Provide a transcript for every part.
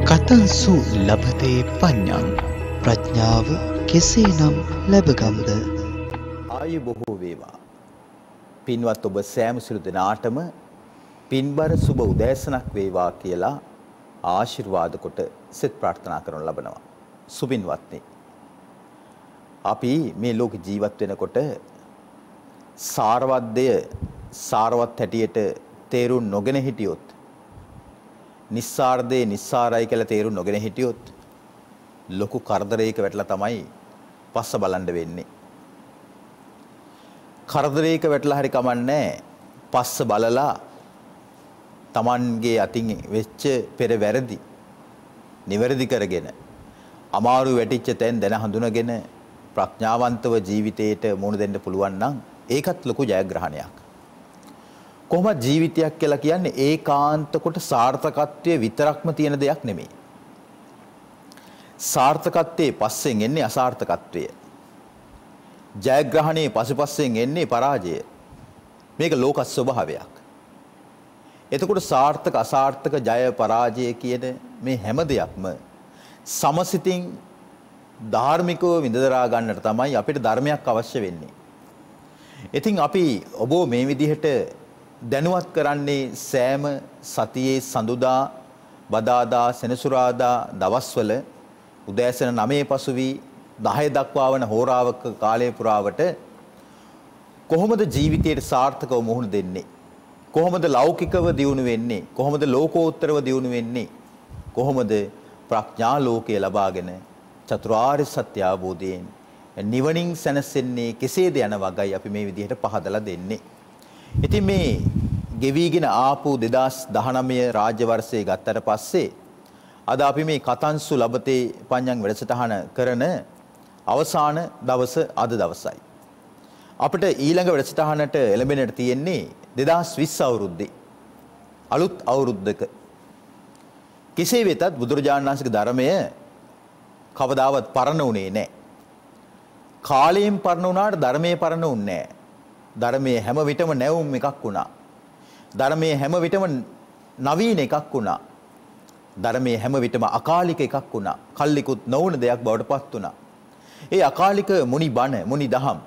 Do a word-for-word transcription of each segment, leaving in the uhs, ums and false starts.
කතන්සු ලබතේ පඤ්ඤං ප්‍රඥාව කෙසේනම් ලැබගම්ද? ආයු බොහෝ වේවා. පින්වත් ඔබ සෑම සිළු දෙනාටම පින්බර සුබ උදෑසනක් වේවා කියලා ආශිර්වාද කොට සෙත් ප්‍රාර්ථනා කරනු ලබනවා. සුබින්වත්නි, අපි මේ ලෝක ජීවත් වෙනකොට සාරවත් දෙය සාරවත් හැටියට තේරුම් නොගෙන හිටියොත්, නිස්සාරදේ නිස්සාරයි කියලා තේරුම් නොගෙන හිටියොත් ලොකු කරදරයක වැටලා තමයි පස්ස බලන්න වෙන්නේ. කරදරයක වැටලා හරි කමන්නේ පස්ස බලලා Tamanගේ අතින් වෙච්ච පෙර වැරදි නිවැරදි කරගෙන අමාරු වැටිච්ච තැන් දැන හඳුනගෙන ප්‍රඥාවන්තව ජීවිතයට මුහුණ දෙන්න පුළුවන් නම් ඒකත් ලොකු ජයග්‍රහණයක්. කොහොමද ජීවිතයක් කියලා කියන්නේ ඒකාන්ත කොට සාර්ථකත්වයේ විතරක්ම තියෙන දෙයක් නෙමෙයි. සාර්ථකත්වයේ පස්සෙන් එන්නේ අසාර්ථකත්වය. ජයග්‍රහණයේ පසුපස්සෙන් එන්නේ පරාජය. මේක ලෝක ස්වභාවයක්. එතකොට සාර්ථක අසාර්ථක ජය පරාජය කියන මේ හැම දෙයක්ම සමසිතින් ධාර්මිකව විඳදරා ගන්නට තමයි අපිට ධර්මයක් අවශ්‍ය වෙන්නේ. ඉතින් අපි ඔබ මේ විදිහට දැනුවත් කරන්නේ සෑම සතියේ සඳුදා බදාදා සෙනසුරාදා දවස්වල උදෑසන නවය පසුවී දහය දක්වා වන හෝරාවක කාලය පුරාවට කොහොමද ජීවිතයට සාර්ථකව මුහුණ දෙන්නේ? කොහොමද ලෞකිකව දියුණු වෙන්නේ? කොහොමද ලෝකෝත්තරව දියුණු වෙන්නේ? කොහොමද ප්‍රඥා ලෝකය ලබාගෙන චතුරාර්ය සත්‍ය අවබෝධයෙන් නිවනින් සැනසෙන්නේ කෙසේද යන වගයි අපි මේ විදිහට පහදලා දෙන්නේ. ඉතින් මේ ගෙවිගෙන ආපු දෙදාස් දහනවය රාජ්‍ය වර්ෂයේ ගත්තට පස්සේ අද අපි මේ කතන්සු ලබතේ පඤ්ඤං වැඩසටහන කරන අවසාන දවස අද දවසයි. අපිට ඊළඟ වැඩසටහනට එළඹෙන්නට තියෙන්නේ දෙදාස් විස්ස අවුරුද්දේ අලුත් අවුරුද්දක. කෙසේ වෙතත් බුදුරජාණන් වහන්සේගේ ධර්මය කවදාවත් පරණ වුණේ නැහැ. කාලයෙන් පරණ වුණාට ධර්මයේ පරණ වුණේ නැහැ. ධර්මයේ හැම විටම නැවුම් එකක් වුණා. ධර්මයේ හැම විටම නවීන එකක් වුණා. ධර්මයේ හැම විටම අකාලික එකක් වුණා. කල්ලිකුත් නොවුන දෙයක් බවට පත් වුණා. ඒ අකාලික මුනි බණ මුනි දහම්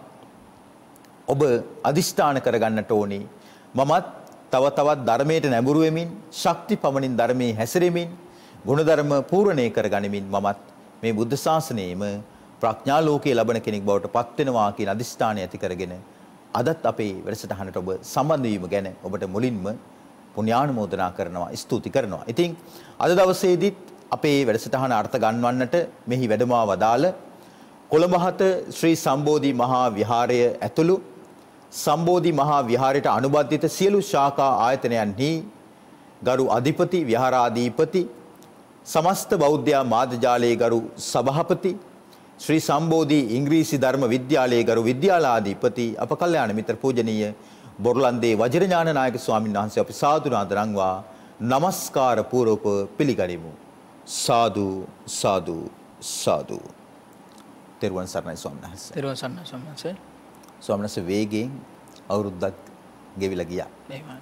ඔබ අදිෂ්ඨාන කරගන්නට ඕනි. මමත් තව තවත් ධර්මයට නැඹුරු වෙමින් ශක්ති පමණින් ධර්මයේ හැසිරෙමින් ගුණධර්ම පූර්ණේ කරගනිමින් මමත් මේ බුද්ධ ශාසනයෙම ප්‍රඥා ලෝකයේ ලබන කෙනෙක් බවට පත් වෙනවා කියන අදිෂ්ඨානය ඇති කරගෙන අදත් අපේ වැඩසටහනට ඔබ සම්බන්ධ වීම ගැන ඔබට මුලින්ම පුණ්‍යානුමෝදනා කරනවා, ස්තුති කරනවා. ඉතින් අද දවසේදීත් අපේ වැඩසටහන අර්ථ ගන්වන්නට මෙහි වැඩමවා වදාළ කොළඹ හත ශ්‍රී සම්බෝධි මහා විහාරය ඇතුළු සම්බෝධි මහා විහාරයට අනුබද්ධිත සියලු ශාඛා ආයතනයන්හි ගරු අධිපති විහාරාධිපති සමස්ත බෞද්ධ මාධ්‍යාලයේ ගරු සභාපති ශ්‍රී සම්බෝධි ඉංග්‍රීසි ධර්ම විද්‍යාලයේ ගරු විද්‍යාලාධිපති අප කල්යාණ මිත්‍ර පූජනීය බොරලන්දේ වජිරඥාන නායක ස්වාමීන් වහන්සේ අපි සාදු නාදරංවා নমස්කාර පූර්වක පිළිගනිමු. සාදු සාදු සාදු. තෙරුවන් සරණයි ස්වාමීන් වහන්සේ. තෙරුවන් සරණයි ස්වාමීන් වහන්සේ. ස්වාමීන් වහන්සේ වේගයෙන් අවුරුද්දක් ගෙවිලා ගියා. එහෙමයි.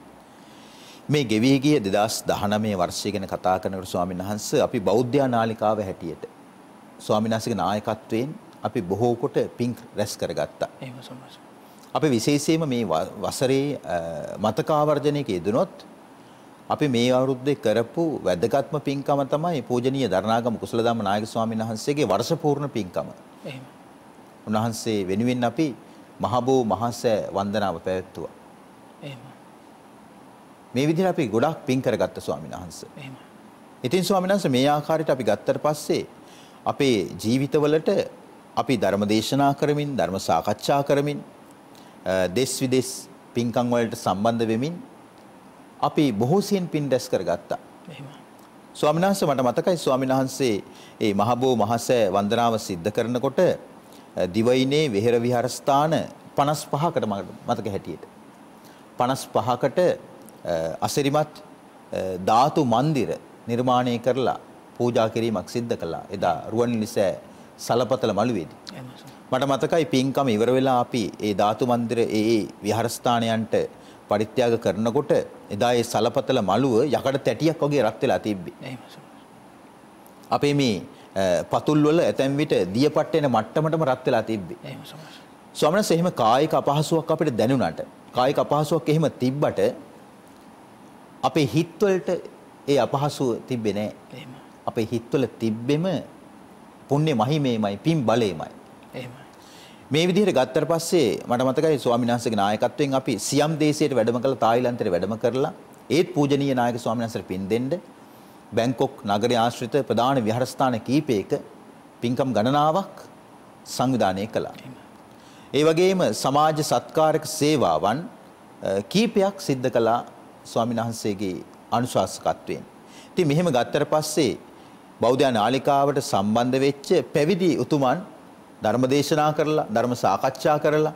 මේ ගෙවි ගිය දෙදාස් දහනවය වර්ෂය ගැන කතා කරනකොට ස්වාමීන් වහන්සේ අපි බෞද්ධ නාලිකාව හැටියට ස්වාමීන් වහන්සේගේ නායකත්වයෙන් අපි බොහෝ කොට පින් රැස් කරගත්තා. එහෙම සම්මාස. අපි විශේෂයෙන්ම මේ වසරේ මතකාවර්ජනයක යෙදුනොත් අපි මේ අවුරුද්දේ කරපු වැදගත්ම පින්කම තමයි පූජනීය දරණාගම කුසලධම්ම නායක ස්වාමීන් වහන්සේගේ වර්ෂ පූර්ණ පින්කම. එහෙම. උන්වහන්සේ වෙනුවෙන් අපි මහබෝ මහසෑ වන්දනාව පැවැත්තුවා. එහෙම. මේ විදිහට අපි ගොඩාක් පින් කරගත්ත ස්වාමීන් වහන්සේ. එහෙම. ඉතින් ස්වාමීන් වහන්සේ මේ ආකාරයට අපි ගත්තට පස්සේ අපේ ජීවිතවලට අපි ධර්ම දේශනා කරමින් ධර්ම සාකච්ඡා කරමින් දෙස් විදෙස් පින්කම් වලට සම්බන්ධ වෙමින් අපි බොහෝ සෙයින් පින් රැස් කරගත්තා. එහෙම. ස්වාමීන් වහන්සේ මට මතකයි ස්වාමීන් වහන්සේ මේ මහබෝ මහසෑ වන්දනාව සිද්ධ කරනකොට දිවයිනේ වෙහෙර විහාරස්ථාන පනස් පහකට මතක හැටියට පනස් පහකට අසිරිමත් ධාතු මන්දිර නිර්මාණය කරලා පූජා කිරීමක් සිද්ධ කළා. එදා රුවන්වැලිසෑ සලපතල මළුවේදී. මට මතකයි පින්කම ඉවර වෙලා අපි ඒ ධාතු මන්දිර ඒ විහාරස්ථානයන්ට පරිත්‍යාග කරනකොට එදා ඒ සලපතල මළුව යකඩ තැටියක් වගේ රත් වෙලා තිබ්බේ. අපේ මේ පතුල් වල ඇතැම් විට දියපට්ට එන මට්ටමටම රත් වෙලා තිබ්බේ. එහෙම සමහර. ස්වාමීන් වහන්සේ එහෙම කායික අපහසුාවක් අපිට දැනුණාට කායික අපහසුාවක් එහෙම තිබ්බට අපේ හිතවලට ඒ අපහසුව තිබ්බේ නැහැ. එහෙම. අපේ හිතවල තිබ්බෙම පුණ්‍ය මහිමේමයි පින් බලේමයි. එහෙමයි. මේ විදිහට ගත්තට පස්සේ මට මතකයි ස්වාමීන් වහන්සේගේ නායකත්වයෙන් අපි සියම් දේශයට වැඩම කළා තායිලන්තයට වැඩම කරලා ඒත් පූජනීය නායක ස්වාමීන් වහන්සේට පින් දෙන්න බැංකොක් නගරයේ ආශ්‍රිත ප්‍රධාන විහාරස්ථාන කීපයක පින්කම් ගණනාවක් සංවිධානය කළා. ඒ වගේම සමාජ සත්කාරක සේවාවන් කීපයක් සිද්ධ කළා ස්වාමීන් වහන්සේගේ අනුශාසකත්වයෙන්. ඉතින් මෙහෙම ගත්තට පස්සේ බෞද්ධ නාලිකාවට සම්බන්ධ වෙච්ච පැවිදි උතුමන් ධර්ම දේශනා කරලා ධර්ම සාකච්ඡා කරලා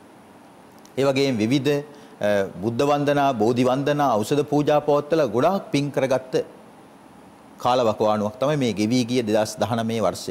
ඒ වගේම විවිධ බුද්ධ වන්දනා බෝධි වන්දනා ඖෂධ පූජා පවත්වලා ගොඩාක් පින් කරගත්ත කාලවකවානුවක් තමයි මේ ගෙවි ගිය දෙදාස් දහනවය වර්ෂය.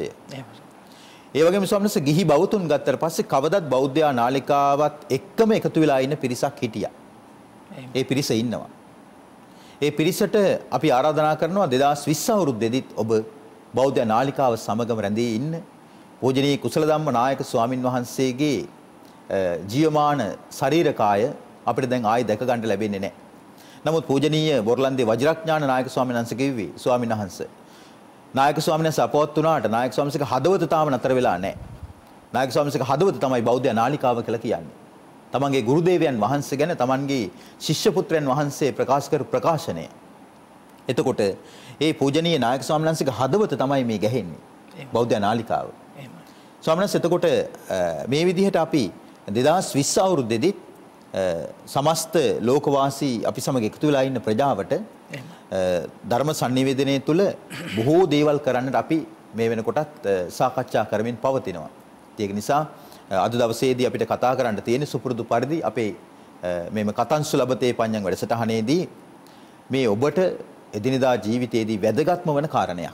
ඒ වගේම ස්වාමීන් වහන්සේ ගිහි බෞතුන් ගත්තට පස්සේ කවදත් බෞද්ධ නාලිකාවත් එක්කම එකතු වෙලා ඉන්න පිරිසක් හිටියා. ඒ පිරිස ඉන්නවා. ඒ පිරිසට අපි ආරාධනා කරනවා දෙදාස් විස්ස අවුරුද්දේදීත් ඔබ බෞද්ධ නාලිකාව සමගම රැඳී ඉන්න පූජනීය කුසල ධම්ම නායක ස්වාමින් වහන්සේගේ ජීවමාන ශරීර කාය අපිට දැන් ආයි දැක ගන්න ලැබෙන්නේ නැහැ. නමුත් පූජනීය බොරලන්දේ වජිරඥාන නායක ස්වාමීන් වහන්සේ කිව්වේ ස්වාමීන් වහන්සේ නායක ස්වාමීන් වහන්සේ අපවත් වුණාට නායක ස්වාමීන් වහන්සේගේ හදවත තාම නතර වෙලා නැහැ. නායක ස්වාමීන් වහන්සේගේ හදවත තමයි බෞද්ධ නාලිකාව කියලා කියන්නේ. තමන්ගේ ගුරුදේවයන් වහන්සේ ගැන තමන්ගේ ශිෂ්‍ය පුත්‍රයන් වහන්සේ ප්‍රකාශ කර ප්‍රකාශනය. එතකොට ඒ පූජනීය නායක ස්වාමීන් වහන්සේගේ හදවත තමයි මේ ගැහෙන්නේ. බෞද්ධ නාලිකාව. ස්වාමීන් වහන්සේ එතකොට මේ විදිහට අපි දෙදාස් විස්ස අවුරුද්දේදී සමස්ත ලෝකවාසී අපි සමග එකතු වෙලා ඉන්න ප්‍රජාවට ධර්ම sannivedanaya තුල බොහෝ දේවල් කරන්නට අපි මේ වෙනකොටත් සාකච්ඡා කරමින් පවතිනවා. ඒක නිසා අද දවසේදී අපිට කතා කරන්න තියෙන සුපුරුදු පරිදි අපේ මේම කතංසු ලබතේ පඤ්ඤං වැඩසටහනේදී මේ ඔබට එදිනදා ජීවිතයේදී වැදගත්ම වන කාරණයක්.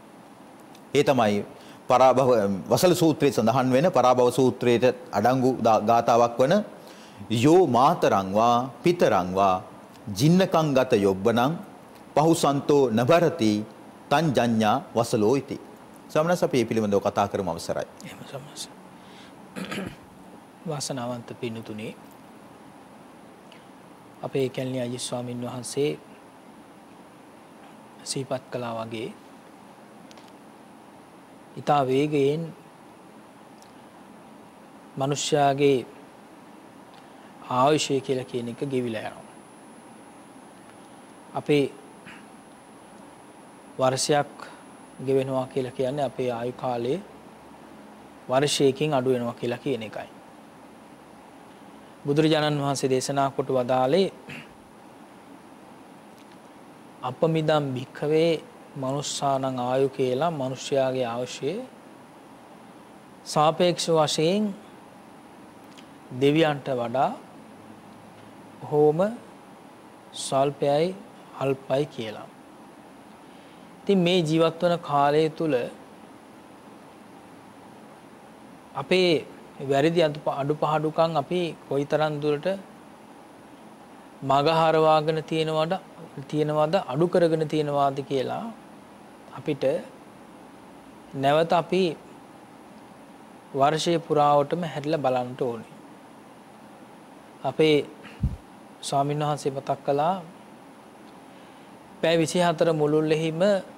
ඒ තමයි පරාභව වසල සූත්‍රයේ සඳහන් වෙන පරාභව සූත්‍රයේ අඩංගු ගාතාවක් වන යෝ මාතරං වා පිතරං වා ජින්නකං ගත යොබ්බනං පහුසන්තෝ නබරති තං ජඤ්ඤා වසලෝ ඉති. සමනස අපි මේ පිළිබඳව කතා කරමු අවසරයි. එහෙම සමනස. වාසනාවන්ත පින්තුනේ අපේ කැලණිය අයිය ස්වාමින් වහන්සේ සිහිපත් කළා වගේ ඊතා වේගයෙන් මිනිස්යාගේ ආයුෂය කියලා කියන එක ගෙවිලා යනවා. අපේ වර්ෂයක් ගෙවෙනවා කියලා කියන්නේ අපේ ආයු කාලය වර්ෂයකින් අඩු වෙනවා කියලා කියන එකයි. බුදුරජාණන් වහන්සේ දේශනා කොට වදාළේ අපමිදම් භික්ඛවේ මනුස්සානං ආයු කියලා මිනිස්යාගේ ආයුෂය සාපේක්ෂ වශයෙන් දෙවියන්ට වඩා බොහෝම ස්වල්පයයි අල්පයි කියලා. ඉතින් මේ ජීවත් වන කාලය තුල අපේ වැරදි අඩුපහඩුකම් අපි කොයිතරම් දුරට මගහරවාගෙන තියෙනවද තියෙනවද අඩු කරගෙන තියෙනවද කියලා අපිට නැවත අපි වර්ෂයේ පුරාවටම හැරිලා බලන්න ඕනේ. අපේ ස්වාමීන් වහන්සේ මතක් කළා පැය විසිහතර මුළුල්ලෙහිම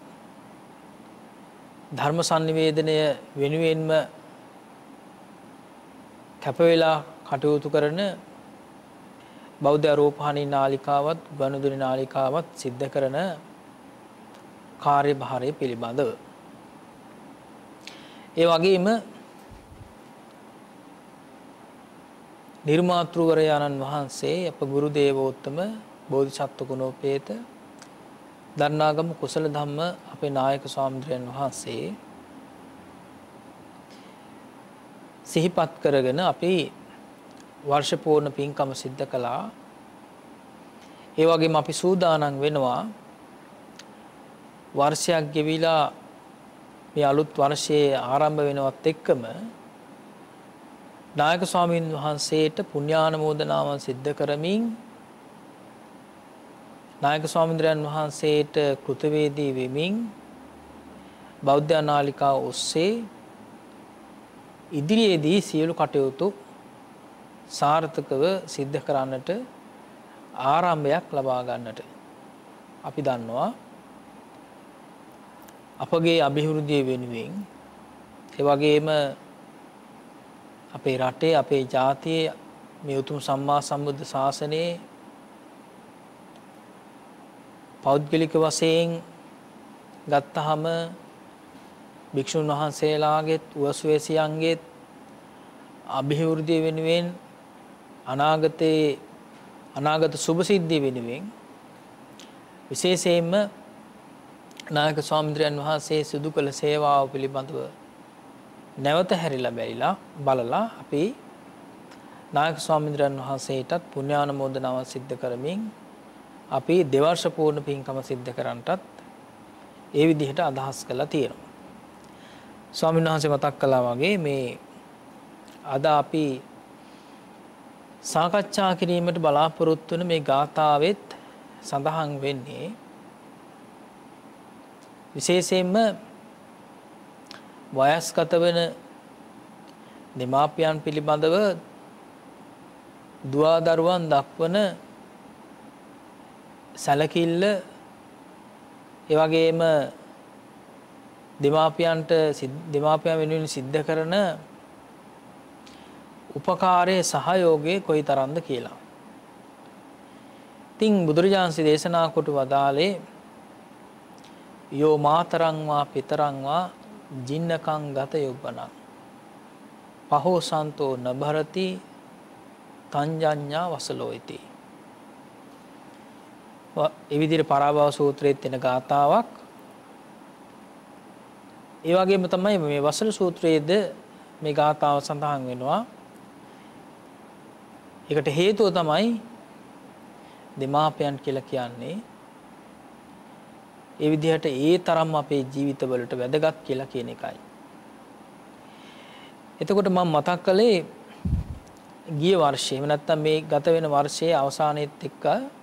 ධර්ම sannivedanaya වෙනුවෙන්ම කැප වෙලා කටයුතු කරන බෞද්ධ රූපහානී නාලිකාවත් ගනුදෙනු නාලිකාවත් සිද්ධ කරන කාර්යභාරය පිළිබඳව ඒ වගේම නිර්මාතෘවරයාණන් වහන්සේ අප ගුරු දේවෝත්තම බෝධිසත්ව ගුණෝපේත දරණාගම කුසල ධම්ම අපේ නායක ස්වාමීන් වහන්සේ සිහිපත් කරගෙන අපි වර්ෂ පූර්ණ පින්කම සිද්ධ කළා. ඒ වගේම අපි සූදානම් වෙනවා වර්ෂයක් ගෙවිලා මේ අලුත් වර්ෂයේ ආරම්භ වෙනවත් එක්කම නායක ස්වාමීන් වහන්සේට පුණ්‍යානුමෝදනාවන් සිද්ධ කරමින් නායක ස්වාමීන් වහන්සේට කෘතවේදී වෙමින් බෞද්ධ නාලිකාව ඔස්සේ ඉදිරියේදී සියලු කටයුතු සාර්ථකව සිද්ධ කරන්නට ආරම්භයක් ලබා ගන්නට අපි දන්නවා අපගේ අභිවෘද්ධිය වෙනුවෙන් ඒ වගේම අපේ රටේ අපේ ජාතියේ මේ උතුම් සම්මා සම්බුද්ධ ශාසනයේ පෞද්ගලික වශයෙන් ගත්තහම භික්ෂුන් වහන්සේලාගේත් උවස්වැසියන්ගේත් අභිවෘද්ධිය වෙනුවෙන් අනාගතයේ අනාගත සුභ සිද්ධිය වෙනුවෙන් විශේෂයෙන්ම නායක ස්වාමීන් වහන්සේ සිදු කළ සේවාව පිළිබඳව නැවත හැරිලා බැරිලා බලලා අපි නායක ස්වාමීන් වහන්සේටත් පුණ්‍යානුමෝදනාව සිද්ධ කරමින් අපි දෙවර්ෂ පූර්ණ පින්කම සිද්ධ කරන්නටත් ඒ විදිහට අදහස් කළා තියෙනවා. ස්වාමීන් වහන්සේ මතක් කළා වගේ මේ අද අපි සාකච්ඡා කිරීමට බලාපොරොත්තු වන මේ ගාථාවෙත් සඳහන් වෙන්නේ විශේෂයෙන්ම වයස්ගත වෙන දෙමාපියන් පිළිබඳව දුවා දරුවන් දක්වන සැලකිල්ල ඒ වගේම දෙමාපියන්ට දෙමාපියන් වෙනුවෙන් සිද්ධ කරන උපකාරයේ සහයෝගයේ කොයිතරම්ද කියලා. ඉතින් බුදුරජාණන් දේශනා කොට වදාළේ යෝ මාතරං වා පිතරං වා ජින්නකං ගත යොබ්බනං පහෝසන්තෝ නභරති තංජඤ්ඤා වසලෝයිති. ඒ විදිහට පරාභව සූත්‍රයේ තියෙන ගාථාවක්. ඒ වගේම තමයි මේ වසල සූත්‍රයේද මේ ගාථාව සඳහන් වෙනවා. ඒකට හේතුව තමයි දෙමාපියන් කියලා කියන්නේ ඒ විදිහට ඒ තරම් අපේ ජීවිතවලට වැදගත් කියලා කියන එකයි. එතකොට මම මතක් කළේ ගිය වර්ෂයේ එහෙම නැත්නම් මේ ගත වෙන වර්ෂයේ අවසානයේත් එක්ක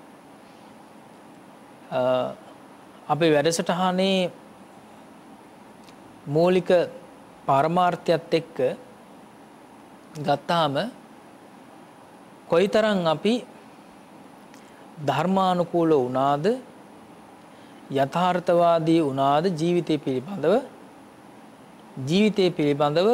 අපේ වැඩසටහනේ මූලික පරමාර්ථයත් එක්ක ගත්තාම කොයිතරම් අපි ධර්මානුකූල වුණාද යථාර්ථවාදී වුණාද ජීවිතය පිළිබඳව ජීවිතය පිළිබඳව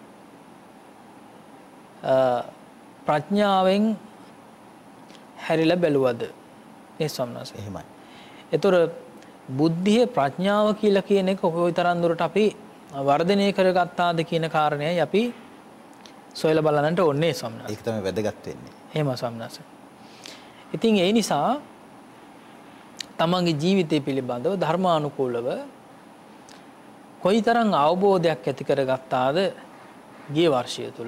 ප්‍රඥාවෙන් හැරිලා බැලුවද මේ සම්නස එහෙමයි. ඒතර බුද්ධිය ප්‍රඥාව කියලා කියන එක කොයිතරම් දුරට අපි වර්ධනය කරගත්තාද කියන කාරණේයි අපි සොයලා බලන්නට ඕනේ සම්නස. ඒක තමයි වැදගත් වෙන්නේ. එහෙම සම්නස. ඉතින් ඒ නිසා තමන්ගේ ජීවිතය පිළිබඳව ධර්මානුකූලව කොයිතරම් අවබෝධයක් ඇති කරගත්තාද ගිය වර්ෂය තුල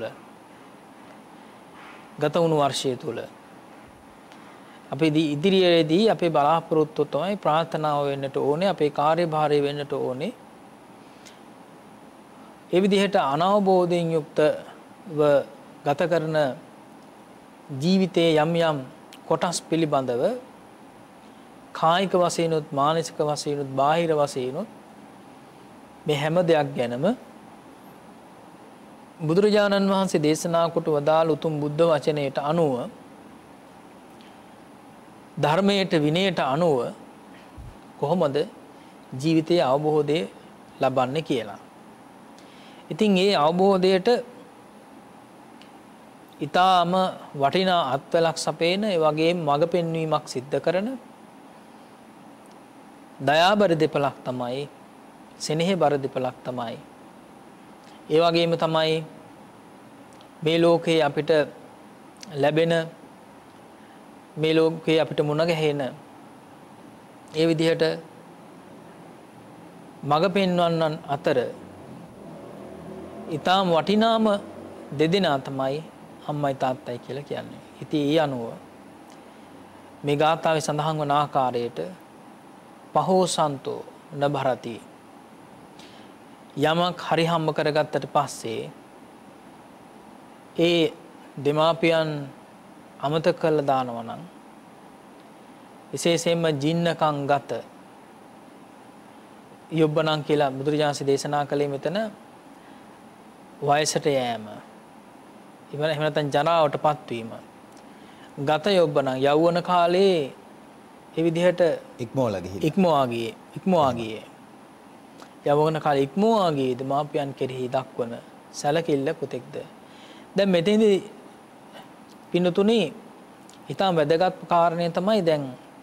ගත වුණු වර්ෂය තුල අපි ඉදිරියේදී අපේ බලාපොරොත්තු තමයි ප්‍රාර්ථනාව වෙන්නට ඕනේ අපේ කාර්යභාරය වෙන්නට ඕනේ ඒ විදිහට අනවබෝධයෙන් යුක්තව ගත කරන ජීවිතයේ යම් යම් කොටස් පිළිබඳව කායික වශයෙන්ුත් මානසික වශයෙන්ුත් බාහිර වශයෙන්ුත් මේ හැම දෙයක් ගැනම බුදුරජාණන් වහන්සේ දේශනා කොට වදාළ උතුම් බුද්ධ වචනයට අනුව ධර්මයට විනයට අනුව කොහොමද ජීවිතයේ අවබෝධය ලබන්නේ කියලා. ඉතින් ඒ අවබෝධයට ඊටාම වටිනා අත්වලක් සපේන ඒ වගේම මඟ පෙන්වීමක් සිද්ධ කරන දයාබර දෙපලක් තමයි සෙනෙහබර දෙපලක් තමයි ඒ වගේම තමයි මේ ලෝකේ අපිට ලැබෙන මේ ලෝකේ අපිට මුණ ගැහෙන ඒ විදිහට මඟ පෙන්වන්නන් අතර ඊටාම වටිනාම දෙදෙනා තමයි අම්මයි තාත්තයි කියලා කියන්නේ. ඉතින් ඒ අනුව මේ ගාථාවේ සඳහන් වන ආකාරයට පහෝසන්තෝ නභරති යමක් හරි හම්බ කරගත්තට පස්සේ ඒ දෙමාපියන් අමතක කරලා දානවා නම් විශේෂයෙන්ම ජින්නකම් ගත යොබ්බනම් කියලා බුදුරජාණන්සේ දේශනා කළේ මෙතන වයසට යෑම. එහෙම නැත්නම් ජරාවටපත් වීම. ගත යොබ්බනම් යෞවන කාලේ ඒ විදිහට ඉක්මවලා ගිහින් ඉක්මවා ගියේ ඉක්මවා ගියේ. යෞවන කාලේ ඉක්මවා ගියේ දෙමාපියන් කෙරෙහි දක්වන සැලකිල්ල කොතෙක්ද? දැන් මෙතෙන්දී පින්නතුණි ඊටම වැදගත් කාරණේ තමයි දැන්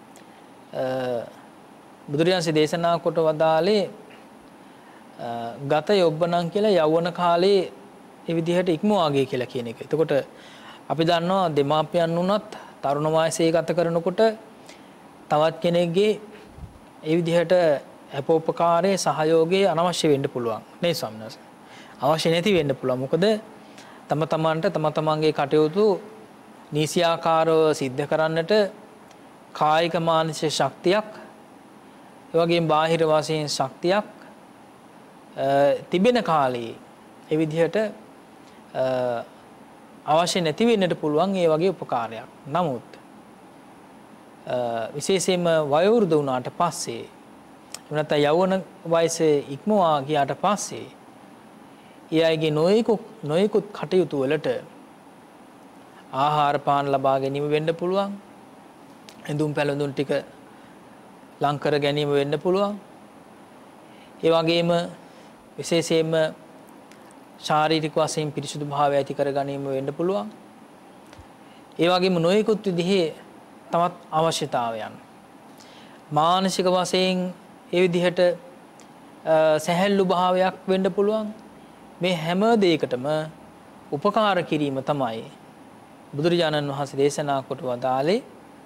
බුදුරජාණන්සේ දේශනා කොට වදාළේ ගත යොබ්බනම් කියලා යෞවන කාලේ ඒ විදිහට ඉක්මවා ගියේ කියලා කියන එක. එතකොට අපි දන්නවා දෙමාපියන් වුණත් තරුණ වයසේ ගත කරනකොට තවත් කෙනෙක්ගේ ඒ විදිහට අපෝපකාරයේ සහයෝගයේ අනවශ්‍ය වෙන්න පුළුවන් නේ ස්වාමීන් වහන්සේ. අවශ්‍ය නැති වෙන්න පුළුවන්. මොකද තම තමන්ට තම තමන්ගේ කටයුතු නීසියාකාරව සිද්ධ කරන්නට කායික මානසික ශක්තියක් ඒ වගේම බාහිර වශයෙන් ශක්තියක් තිබෙන කාලේ ඒ විදිහට අවශ්‍ය නැති වෙන්නට පුළුවන් ඒ වගේ උපකාරයක්. නමුත් විශේෂයෙන්ම වයෝවෘද්ධ වුණාට පස්සේ එවනත යෞවන වයසේ ඉක්මවා ගියාට පස්සේ ඒ අයගේ නොයෙකුත් නොයෙකුත් කටයුතු වලට ආහාර පාන ලබා ගැනීම වෙන්න පුළුවන්. ඇඳුම් පැළඳුම් ටික ලං කර ගැනීම වෙන්න පුළුවන්. ඒ වගේම විශේෂයෙන්ම ශාරීරික වශයෙන් පිරිසුදු භාවය ඇති කර ගැනීම වෙන්න පුළුවන්. ඒ වගේම නොයෙකුත් විදිහේ තවත් අවශ්‍යතාවයන් මානසික වශයෙන් ඒ විදිහට සැහැල්ලු භාවයක් වෙන්න පුළුවන්. මේ හැම දෙයකටම උපකාර කිරීම තමයි බුදුරජාණන් වහන්සේ දේශනා කොට වදාළේ.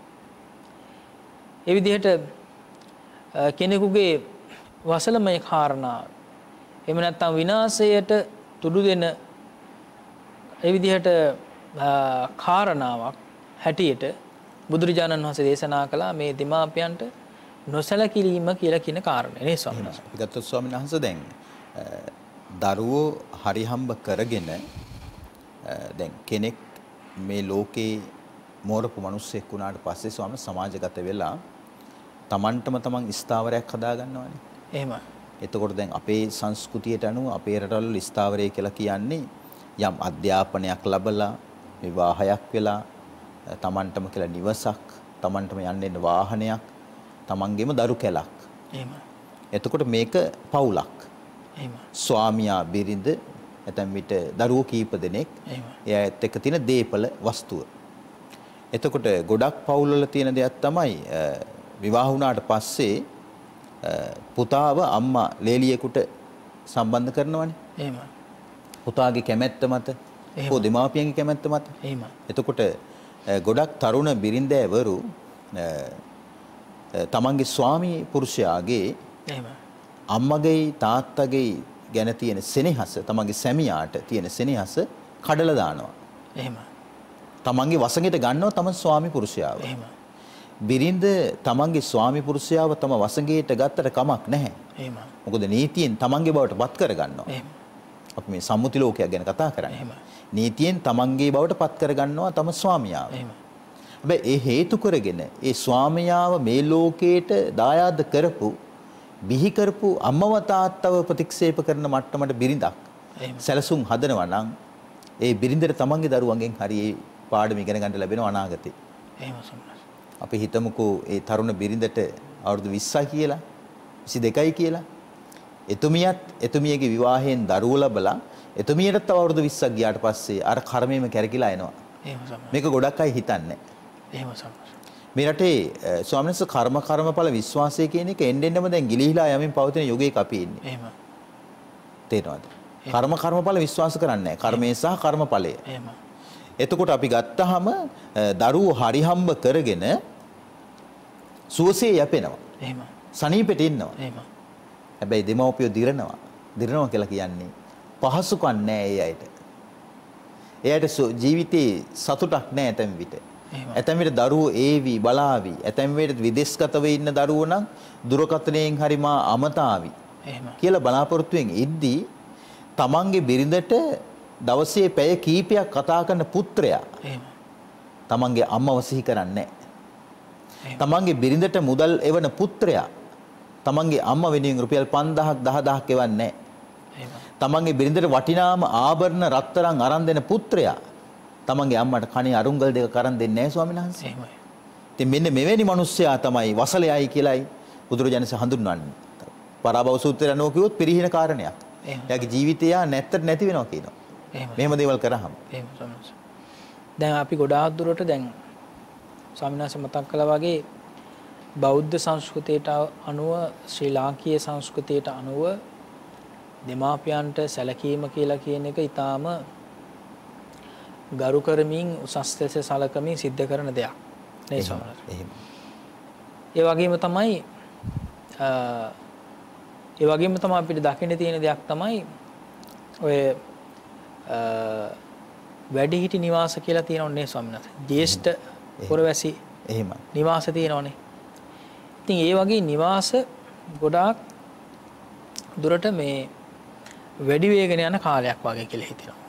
ඒ විදිහට කෙනෙකුගේ වසලමය කාරණා එහෙම නැත්නම් විනාශයට තුඩු දෙන ඒ විදිහට කාරණාවක් හැටියට බුදුරජාණන් වහන්සේ දේශනා කළා මේ දෙමාපියන්ට නොසලකිරීම කියලා කියන කාරණේ නේ ස්වාමීන් වහන්සේ. අපි ගත්තොත් ස්වාමීන් වහන්සේ දැන් දරුවෝ හරිහම්බ කරගෙන දැන් කෙනෙක් මේ ලෝකේ මෝරපු මිනිස්සෙක් වුණාට පස්සේ ස්වාමීන් සමාජගත වෙලා Tamanටම තමන් ස්ථාවරයක් හදා ගන්නවානේ. එහෙමයි. එතකොට දැන් අපේ සංස්කෘතියට අනුව අපේ රටවල ස්ථාවරය කියලා කියන්නේ යම් අධ්‍යාපනයක් ලැබලා විවාහයක් වෙලා Tamanටම කියලා නිවසක්, Tamanටම යන්න එන්න වාහනයක්, Tamanගේම දරු කැලක්. එහෙමයි. එතකොට මේක පවුලක්. එහෙමයි. ස්වාමියා බිරිඳ නැත්නම් විට දරුවෝ කීප දෙනෙක්. එහෙමයි. එයාත් එක්ක තියෙන දීපල වස්තුව. එතකොට ගොඩක් පවුල්වල තියෙන දෙයක් තමයි විවාහ වුණාට පස්සේ පුතාව අම්මා ලේලියෙකුට සම්බන්ධ කරනවනේ. එහෙමයි. පුතාගේ කැමැත්ත මත, හෝ දෙමාපියන්ගේ කැමැත්ත මත. එහෙමයි. එතකොට ගොඩක් තරුණ බිරිඳෑවරු තමන්ගේ ස්වාමී පුරුෂයාගේ එහෙමයි. අම්මගේ තාත්තගේ ගැන තියෙන සෙනෙහස, තමන්ගේ සැමියාට තියෙන සෙනෙහස කඩලා දානවා. එහෙමයි. තමන්ගේ වසඟයට ගන්නවා තම ස්වාමී පුරුෂයාව. එහෙමයි. බිරිඳ තමන්ගේ ස්වාමී පුරුෂයාව තම වසඟයට ගත්තට කමක් නැහැ. එහෙමයි. මොකද නීතියෙන් තමන්ගේ බවට පත් කර ගන්නවා. එහෙමයි. අපි මේ සම්මුති ලෝකයක් ගැන කතා කරන්නේ. එහෙමයි. නීතියෙන් තමන්ගේ බවට පත් කර ගන්නවා තම ස්වාමියාව. එහෙමයි. හැබැයි ඒ හේතු කරගෙන ඒ ස්වාමියාව මේ ලෝකයට දායාද කරපු, බිහි කරපු අම්මව තාත්තව ප්‍රතික්ෂේප කරන මට්ටමට බිරිඳක් සැලසුම් හදනවා නම් ඒ බිරිඳට තමන්ගේ දරුවන්ගෙන් හරි ඒ පාඩම ඉගෙන ගන්න ලැබෙන අනාගතේ. එහෙම සම්මත. අපි හිතමුකෝ ඒ තරුණ බිරිඳට අවුරුදු විස්සයි කියලා, විසි දෙකයි කියලා. එතුමියත් එතුමියගේ විවාහයෙන් දරුවෝ ලැබලා එතුමියටත් තව අවුරුදු විස්සක් ගියාට පස්සේ අර කර්මයේම කැරකිලා එනවා. එහෙම සම්මත. මේක ගොඩක් අය හිතන්නේ. එහෙම සම්මත. මේ රටේ ස්වාමීන් වහන්සේ කර්ම කර්මඵල විශ්වාසය කියන එක එන්න එන්නම දැන් ගිලිහිලා යමින් පවතින යුගයක අපි ඉන්නේ. එහෙම. තේරෙනවද? කර්ම කර්මඵල විශ්වාස කරන්නේ නැහැ. කර්මය සහ කර්මඵලය. එහෙම. එතකොට අපි ගත්තාම දරුවෝ හරිහම්බ කරගෙන සුවසේ යැපෙනවා. එහෙම. සනීපෙට ඉන්නවා. එහෙම. හැබැයි දෙමව්පියෝ දිරනවා. දිරනවා කියලා කියන්නේ පහසුකම් නැහැ ඒ අයට. ඒ අයට ජීවිතේ සතුටක් නැහැ ඇතැම් විට. ඇතැම් විට දරුවෝ ඒවි බලාවි. ඇතැම් විට විදේශගතව ඉන්න දරුවෝ නම් දුරකථනයෙන් හරි මා අමතාවි. එහෙම. කියලා බලාපොරොත්තුෙන් ඉද්දී තමන්ගේ බිරිඳට දවසේ පැය කීපයක් කතා කරන පුත්‍රයා එහෙම. තමන්ගේ අම්මව සිහි කරන්නේ නැහැ. තමන්ගේ බිරිඳට මුදල් එවන පුත්‍රයා තමන්ගේ අම්මා වෙනුවෙන් රුපියල් පන්දාහක් දහදාහක් එවන්නේ නැහැ. තමන්ගේ බිරිඳට වටිනාම ආභරණ රත්තරන් අරන් දෙන පුත්‍රයා තමන්ගේ අම්මට කණේ අරුංගල් දෙක කරන් දෙන්නේ නැහැ ස්වාමීන් වහන්සේ. එහෙමයි. ඉතින් මෙන්න මෙවැනි මිනිස්සයා තමයි වසලයයි කියලායි බුදුරජාණන්සේ හඳුන්වන්නේ. පරාභව සූත්‍රය අනුව කිව්වොත් පිරිහින කාරණයක්. එයාගේ ජීවිතය නැත්තට නැති වෙනවා කියනවා. මෙහෙම දේවල් කරාම. එහෙම ස්වාමීන්. දැන් අපි ගොඩාක් දුරට දැන් ස්වාමීන් වහන්සේ මතක් කළා වගේ බෞද්ධ සංස්කෘතියට අනුව ශ්‍රී ලාංකීය සංස්කෘතියට අනුව දෙමාපියන්ට සැලකීම කියලා කියන එක ඊටාම ගරු කරමින් උසස් ලෙස සලකමින් සිද්ධ කරන දෙයක් නේ ස්වාමීන්. එහෙම. ඒ වගේම තමයි ඒ වගේම තමයි අපිට දකින්න තියෙන දෙයක් තමයි ඔය වැඩිහිටි නිවාස කියලා තියෙනවනේ නේ ස්වාමීන් වහන්සේ. ජ්‍යෙෂ්ඨ පුරවැසි එහෙම නිවාස තියෙනවනේ. ඉතින් ඒ වගේ නිවාස ගොඩාක් දුරට මේ වැඩි වේගන යන කාලයක් වගේ කියලා හිතෙනවා.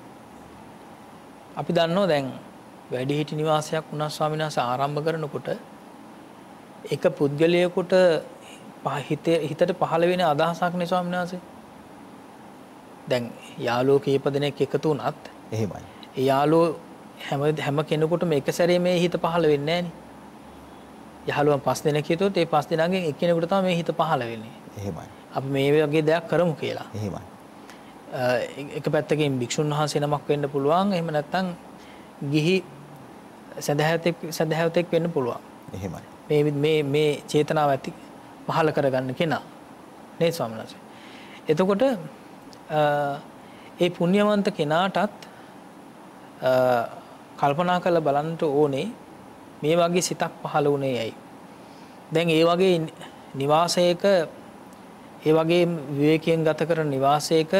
අපි දන්නවා දැන් වැඩිහිටි නිවාසයක් වුණා ස්වාමීන් වහන්සේ ආරම්භ කරනකොට එක පුද්ගලයෙකුට හිතේ හිතට පහළ වෙන අදහසක් නේ ස්වාමීන් වහන්සේ. දැන් යාළුවෝ කීප දෙනෙක් එකතු වුණත් එහෙමයි. ඒ යාළුවෝ හැම හැම කෙනෙකුටම එක සැරේ මේ හිත පහළ වෙන්නේ නැහනේ. යහළුවන් පස් දෙනෙක් හිතුවොත් ඒ පස් දෙනාගෙන් එක්කෙනෙකුට තමයි මේ හිත පහළ වෙන්නේ. එහෙමයි. අපි මේ වගේ දෙයක් කරමු කියලා. එහෙමයි. එක පැත්තකින් භික්ෂුන් වහන්සේ නමක් වෙන්න පුළුවන්. එහෙම නැත්නම් ගිහි සදහැවතෙක් සදහැවතෙක් වෙන්න පුළුවන්. එහෙමයි. මේ මේ මේ චේතනාව ඇති පහළ කරගන්න කෙනා නේ ස්වාමීන් වහන්සේ. එතකොට ඒ පුණ්‍යවන්ත කෙනාටත් කල්පනා කරලා බලන්න ඕනේ මේ වගේ සිතක් පහළ වුණේ ඇයි. දැන් ඒ වගේ නිවාසයක ඒ වගේ විවේකයෙන් ගත කරන නිවාසයක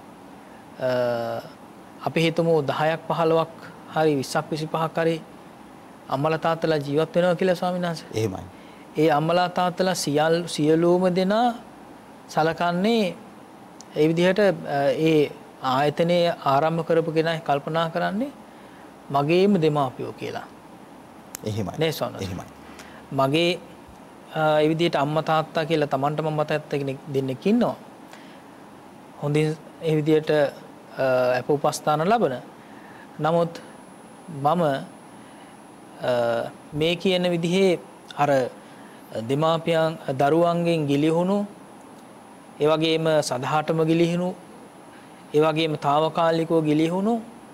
අපි හිතමු දහයක් පහළොවක් හරි විස්සක් විසිපහක් හරි අම්මලා තාත්තලා ජීවත් වෙනවා කියලා ස්වාමීන් වහන්සේ. එහෙමයි. ඒ අම්මලා තාත්තලා සියල් සියලුම දෙනා සලකන්නේ ඒ විදිහට ඒ ආයතනයේ ආරම්භ කරපු කෙනා කල්පනා කරන්නේ මගේම දෙමාපියෝ කියලා. එහෙමයි. නේ ස්වාමීන් වහන්සේ. එහෙමයි. මගේ ඒ විදිහට අම්මා තාත්තා කියලා Tamanටම මතයත් කෙනෙක් දෙන්නෙක් ඉන්නවා. හොඳින් ඒ විදිහට අප උපස්ථාන ලබන. නමුත් මම මේ කියන විදිහේ අර දෙමාපියන් දරුවන්ගෙන් ගිලිහුණු ඒ වගේම සදහාටම ගිලිහුණු ඒ වගේම తాවකාලිකව ගිලිහුණු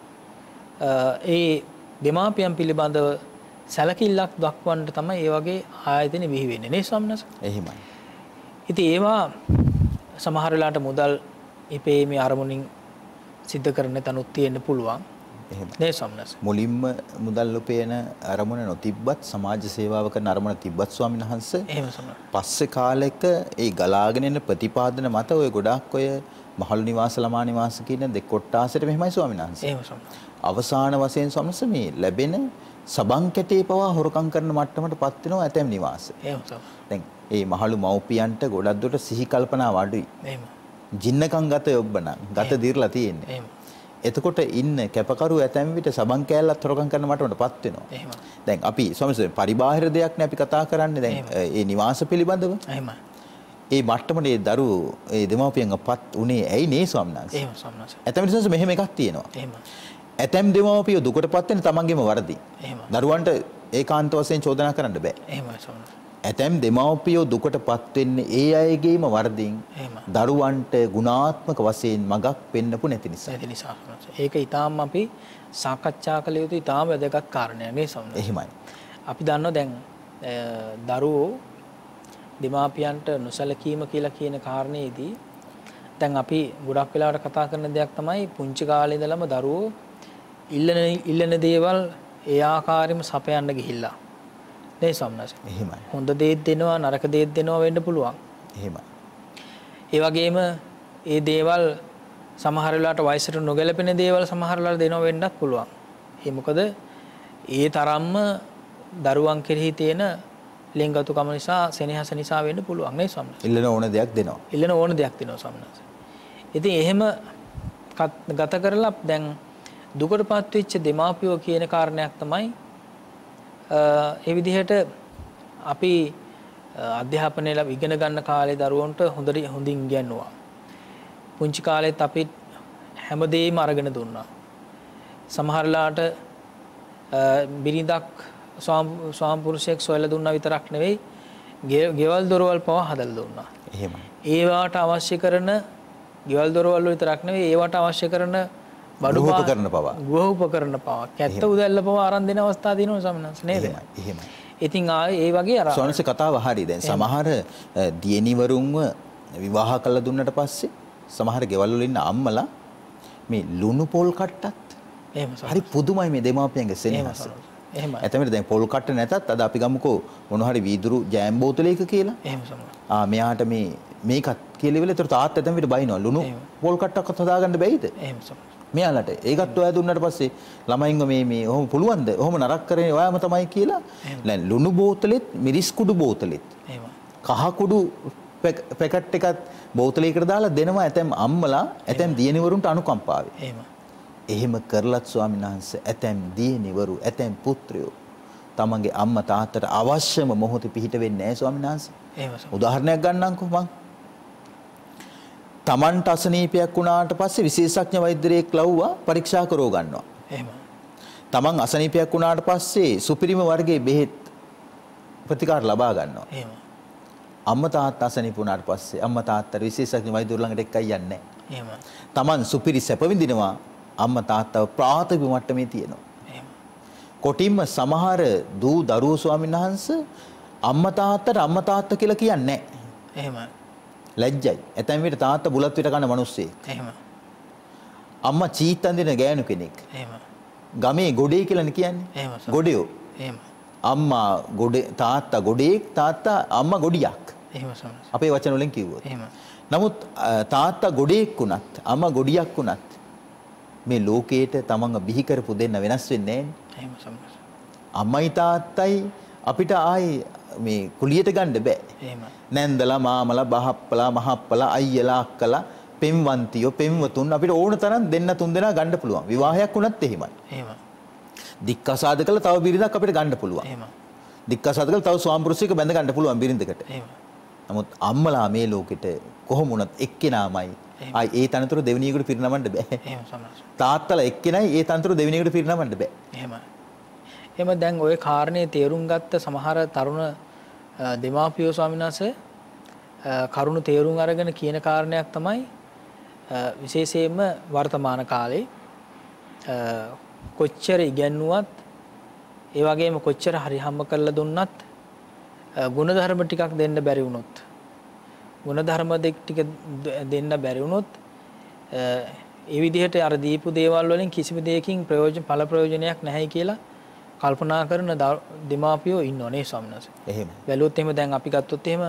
ඒ දෙමාපියන් පිළිබඳව සැලකිල්ලක් දක්වන්න තමයි ඒ වගේ ආයතන බිහි වෙන්නේ නේ ස්වාමීන් වහන්සේ. එහෙමයි. ඉතින් ඒවා සමහර වෙලාවට මුදල් ඉපේ අරමුණින් සිද්ධ කරන තනුත් තියෙන්න පුළුවන්. එහෙමයි. නේ ස්වාමීන් වහන්සේ. මුලින්ම මුදල් උපයන අරමුණ නොතිබ්බත් සමාජ සේවාව කරන අරමුණ තිබ්බත් ස්වාමීන් වහන්සේ. එහෙම ස්වාමීන්. පස්සේ කාලෙක ඒ ගලාගෙන එන ප්‍රතිපාදන මත ඔය ගොඩාක් ඔය මහලු නිවාස ළමා නිවාස කියන දෙක කොටාසෙට මෙහෙමයි ස්වාමීන් වහන්සේ. එහෙම ස්වාමීන්. අවසාන වශයෙන් ස්වාමීන් වහන්සේ මේ ලැබෙන සබන් කැටේ පවා හොරකම් කරන මට්ටමට පත් වෙනවා ඇතැම් නිවාස. එහෙම ස්වාමීන්. දැන් මේ මහලු මව්පියන්ට ගොඩක් දුරට සිහි කල්පනාව අඩුයි. එහෙම. ජින්නකම් ගත යොබ්බන ගත දිර්ලා තියෙන්නේ. එහෙම. එතකොට ඉන්න කැපකරු ඇතැම් විට සබන් කෑල්ලත් හොරකම් කරන මට්ටමට පත් වෙනවා. එහෙම. දැන් අපි ස්වාමීන් වහන්සේ පරිබාහිර දෙයක් නේ අපි කතා කරන්නේ දැන් ඒ නිවාස පිළිබඳව. එහෙමයි. ඒ මට්ටමට ඒ දරුවෝ ඒ දෙමාපියන්ගපත් උනේ ඇයි නේ ස්වාමීන් වහන්සේ? එහෙම ස්වාමීන් වහන්සේ. ඇතැම් විට මෙහෙම එකක් තියෙනවා. එහෙම. ඇතැම් දෙමාපියෝ දුකටපත් වෙන තමන්ගේම වරදි. එහෙම. දරුවන්ට ඒකාන්ත වශයෙන් චෝදනා කරන්න බෑ. එහෙමයි ස්වාමීන් වහන්සේ. ඇතැම් දෙමාපියෝ දුකටපත් වෙන්නේ ඒ අයගේම වරදින්. එහෙම. දරුවන්ට ගුණාත්මක වශයෙන් මගක් පෙන්නපු නැති නිසා. නැති නිසා. ඒක ඊටාම අපි සාකච්ඡා කළ යුතු ඊටාම වැදගත් කාරණයක් නේ ස්වාමීන් වහන්සේ. එහෙමයි. අපි දන්නවා දැන් දරුවෝ දෙමාපියන්ට නොසලකීම කියලා කියන කාරණේදී දැන් අපි ගොඩක් වෙලාවට කතා කරන දෙයක් තමයි පුංචි කාලේ ඉඳලම දරුවෝ ඉල්ලන ඉල්ලන දේවල් ඒ ආකාරයෙන්ම සපයන්න ගිහිල්ලා නේ ස්වාමීන් වහන්සේ. එහෙමයි. හොඳ දේත් දෙනවා නරක දේත් දෙනවා වෙන්න පුළුවන්. එහෙමයි. ඒ වගේම ඒ දේවල් සමහර වෙලාවට වයසට නොගැලපෙන දේවල් සමහර වෙලාවට දෙනවා වෙන්නත් පුළුවන්. ඒ මොකද ඒ තරම්ම දරුවන් කෙරෙහි තියෙන ලෙන්ගතුකම නිසා සෙනෙහස නිසා වෙන්න පුළුවන් නේ ස්වාමීන් වහන්සේ. ඉල්ලන ඕන දෙයක් දෙනවා. ඉල්ලන ඕන දෙයක් දෙනවා ස්වාමීන් වහන්සේ. ඉතින් එහෙම ගත කරලා දැන් දුකටපත් වෙච්ච දෙමාපියෝ කියන කාරණයක් තමයි ඒ විදිහට අපි අධ්‍යාපනය ලැබ ඉගෙන ගන්න කාලේ දරුවන්ට හොඳට හොඳින් ඉගෙනුවා. පුංචි කාලෙත් අපි හැමදේම අරගෙන දුන්නා. සමහරලාට බිරිඳක් ස්වාමිපුරුෂයෙක් සොයලා දුන්නා විතරක් නෙවෙයි ගෙවල් දොරවල් පවා හදලා දුන්නා. එහෙමයි. ඒවට අවශ්‍ය කරන ගෙවල් දොරවල් විතරක් නෙවෙයි ඒවට අවශ්‍ය කරන බඩු උපකරණ පවා ගෘහ උපකරණ පවා කැත්ත උදැල්ල පවා අරන් දෙන අවස්ථා තියෙනවා සමනස් නේද? එහෙමයි. ඉතින් ආයේ ඒ වගේ අර සෝනස කතාව හරි. දැන් සමහර දියණිවරුන්ව විවාහ කළා දුන්නට පස්සේ සමහර ගෙවල් වල ඉන්න අම්මලා මේ ලුණු පොල් කට්ටත් එහෙම හරි පුදුමයි මේ දෙමාපියන්ගේ සෙනෙහස. එහෙමයි. එතකොට දැන් පොල් කට්ට නැතත් අද අපි ගමුකෝ මොන හරි වීදුරු ජෑම් බෝතලයක කියලා. එහෙම සමහර. ආ මෙයාට මේ මේකත් කියලා ඉවල ඒතර තාත්තා දැන් විතර බයිනවා ලුණු පොල් කට්ටක්වත් හදාගන්න බැයිද? එහෙම සමහර. මෙයාලට ඒකත් ඔයා දුන්නාට පස්සේ ළමයින්ව මේ මේ ඔහොම පුළුවන්ද? ඔහොම නරක කරන්නේ ඔයාම තමයි කියලා. දැන් ලුණු බෝතලෙත් මිරිස් කුඩු බෝතලෙත්. එහෙම. කහ කුඩු පැකට් එකත් බෝතලයකට දාලා දෙනවා ඇතැම් අම්මලා ඇතැම් දියණිවරුන්ට අනුකම්පාවෙන්. එහෙම. එහෙම කරලත් ස්වාමීන් වහන්සේ ඇතැම් දියණිවරු ඇතැම් පුත්‍රයෝ තමන්ගේ අම්මා තාත්තට අවශ්‍යම මොහොතේ පිහිට වෙන්නේ නැහැ ස්වාමීන් වහන්සේ. එහෙම. උදාහරණයක් ගන්නම්කෝ මං. තමන්ට අසනීපයක් වුණාට පස්සේ විශේෂඥ වෛද්‍යරයෙක් ලව්වා පරීක්ෂා කරව ගන්නවා. එහෙම. තමන් අසනීපයක් වුණාට පස්සේ සුපිරිම වර්ගයේ බෙහෙත් ප්‍රතිකාර ලබා ගන්නවා. එහෙම. අම්මා තාත්තා අසනීප වුණාට පස්සේ අම්මා තාත්තා විශේෂඥ වෛද්‍යවරු ළඟට එක්කයි යන්නේ නැහැ. එහෙම. තමන් සුපිරි සැප විඳිනවා අම්මා තාත්තව ප්‍රාථමික මට්ටමේ තියෙනවා. එහෙම. කොටින්ම සමහර දූ දරුවෝ ස්වාමීන් වහන්සේ අම්මා තාත්තට අම්මා තාත්තා කියලා කියන්නේ නැහැ. එහෙම. ලැජ්ජයි. ඇතැම් විට තාත්තා බුලත් විට කන මිනිස්සෙක්. එහෙම. අම්මා චීත් අඳින ගෑනු කෙනෙක්. එහෙම. ගමේ ගොඩේ කියලානේ කියන්නේ. එහෙම. ගොඩයෝ. එහෙම. අම්මා ගොඩේ තාත්තා ගොඩේක් තාත්තා අම්මා ගොඩියක්. එහෙම සමහර. අපේ වචන වලින් කිව්වොත්. එහෙම. නමුත් තාත්තා ගොඩේක් වුණත් අම්මා ගොඩියක් වුණත් මේ ලෝකේට තමන්ව බිහි කරපු දෙන්න වෙනස් වෙන්නේ නැහැ. එහෙම සමහර. අම්මයි තාත්තයි අපිට ආයේ මේ කුලියට ගන්න බෑ. එහෙම. නැන්දලා මාමලා බහප්පලා මහප්පලා අයියලා අක්කලා පෙම්වන්තියෝ පෙම්වතුන් අපිට ඕන තරම් දෙන්න තුන් දෙනා ගන්න පුළුවන්. විවාහයක් වුණත් එහෙමයි. එහෙම. දික්කසාද කළා තව බිරිඳක් අපිට ගන්න පුළුවන්. එහෙම. දික්කසාද කළා තව ස්වාමිපුරුෂයෙක් බැඳ ගන්න පුළුවන් බිරිඳකට. එහෙම. නමුත් අම්මලා මේ ලෝකෙට කොහොම වුණත් එක්කෙනාමයි. ආයි ඒ තනතුර දෙවෙනියෙකුට පිරිනමන්න බෑ. එහෙම සමහර. තාත්තලා එක්කෙනයි ඒ තනතුර දෙවෙනියෙකුට පිරිනමන්න බෑ. එහෙම. එහෙම දැන් ওই කාරණේ තේරුම් ගත්ත සමහර තරුණ දෙමාපියෝ ස්වාමීන් වහන්සේ කරුණු තේරුම් අරගෙන කියන කාරණයක් තමයි විශේෂයෙන්ම වර්තමාන කාලේ කොච්චර ඉගෙනුවත් ඒ වගේම කොච්චර හරි හම්බ කරලා දුන්නත් ගුණධර්ම ටිකක් දෙන්න බැරි වුණොත් ගුණධර්ම දෙක ටික දෙන්න බැරි වුණොත් ඒ විදිහට අර දීපු දේවල් වලින් කිසිම දෙයකින් ප්‍රයෝජන ඵල ප්‍රයෝජනයක් නැහැ කියලා කල්පනා කරන දෙමාපියෝ ඉන්නෝනේ ස්වාමීන් වහන්සේ. එහෙම. බැලුවොත් එහෙම දැන් අපි ගත්තොත් එහෙම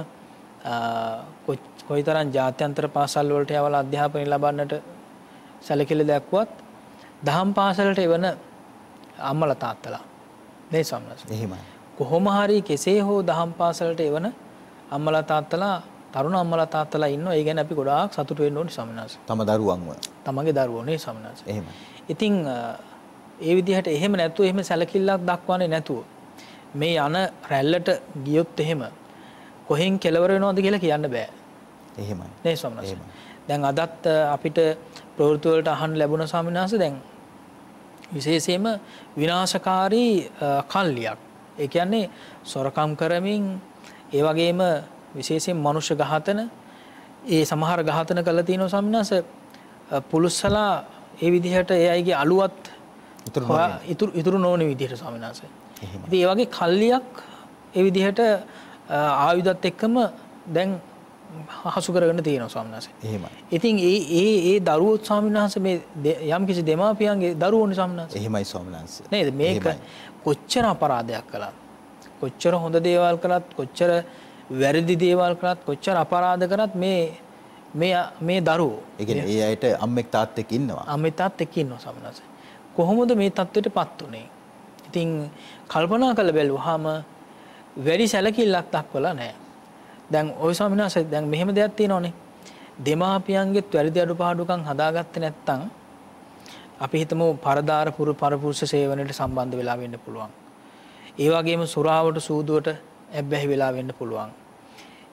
කොයිතරම් ජාත්‍යන්තර පාසල් වලට යවලා අධ්‍යාපනය ලබන්නට සැලකිලි දැක්වුවත් දහම් පාසලට එවන අම්මලා තාත්තලා මේ ස්වාමීන් වහන්සේ. එහෙමයි. කොහොම හරි කෙසේ හෝ දහම් පාසලට එවන අම්මලා තාත්තලා තරුණ අම්මලා තාත්තලා ඉන්නවා. ඒ ගැන අපි ගොඩාක් සතුටු වෙන්න ඕනේ ස්වාමීන් වහන්සේ. තම දරුවන්ව. තමගේ දරුවෝ නේ ස්වාමීන් වහන්සේ. එහෙමයි. ඉතින් ඒ විදිහට එහෙම නැතුව එහෙම සැලකිල්ලක් දක්වන්නේ නැතුව මේ යන රැල්ලට ගියොත් එහෙම කොහෙන් කෙලවර වෙනවද කියලා කියන්න බෑ. එහෙමයි. නේ ස්වාමීන් වහන්සේ. දැන් අදත් අපිට ප්‍රවෘත්ති වලට අහන්න ලැබුණ ස්වාමීන් වහන්සේ දැන් විශේෂයෙන්ම විනාශකාරී කල්ලියක්. ඒ කියන්නේ සොරකම් කරමින් ඒ වගේම විශේෂයෙන් මනුෂ්‍ය ඝාතන ඒ සමහර ඝාතන කළා තියෙනවා ස්වාමීන් වහන්සේ පුලුස්සලා ඒ විදිහට ඒ අයගේ අලුවත් ඉතුරු ඉතුරු නොවන විදිහට ස්වාමීන් වහන්සේ. ඉතින් ඒ වගේ කල්ලියක් ඒ විදිහට ආයුධත් එක්කම දැන් හසු කරගෙන තියෙනවා ස්වාමීන් වහන්සේ. එහෙමයි. ඉතින් ඒ ඒ ඒ දරුවෝ ස්වාමීන් වහන්සේ මේ යම් කිසි දෙමාපියන්ගේ දරුවෝනේ ස්වාමීන් වහන්සේ. එහෙමයි ස්වාමීන් වහන්සේ. නේද? මේක කොච්චර අපරාධයක් කළත් කොච්චර හොඳ දේවල් කළත් කොච්චර වැරදි දේවල් කළත් කොච්චර අපරාධ කරත් මේ මේ මේ දරුවෝ ඒ කියන්නේ ඒ අයට අම්මෙක් තාත්තෙක් ඉන්නවා. අම්මෙක් තාත්තෙක් ඉන්නවා ස්වාමීන් වහන්සේ. කොහොමද මේ තත්ත්වයටපත් උනේ? ඉතින් කල්පනා කරලා බැලුවාම වැඩි සැලකිල්ලක් දක්වලා නැහැ. දැන් ওই ස්වාමීන් වහන්සේ දැන් මෙහෙම දෙයක් තියෙනවනේ. දෙමාපියන්ගෙත් වැරදි අඩුපාඩුකම් හදාගත්තේ නැත්නම් අපි හිතමු පරදාර පුරු පරපුරුෂ සේවනයේ සම්බන්ධ වෙලා වෙන්න පුළුවන්. ඒ වගේම සුරාවට සූදුවට ඇබ්බැහි වෙලා වෙන්න පුළුවන්.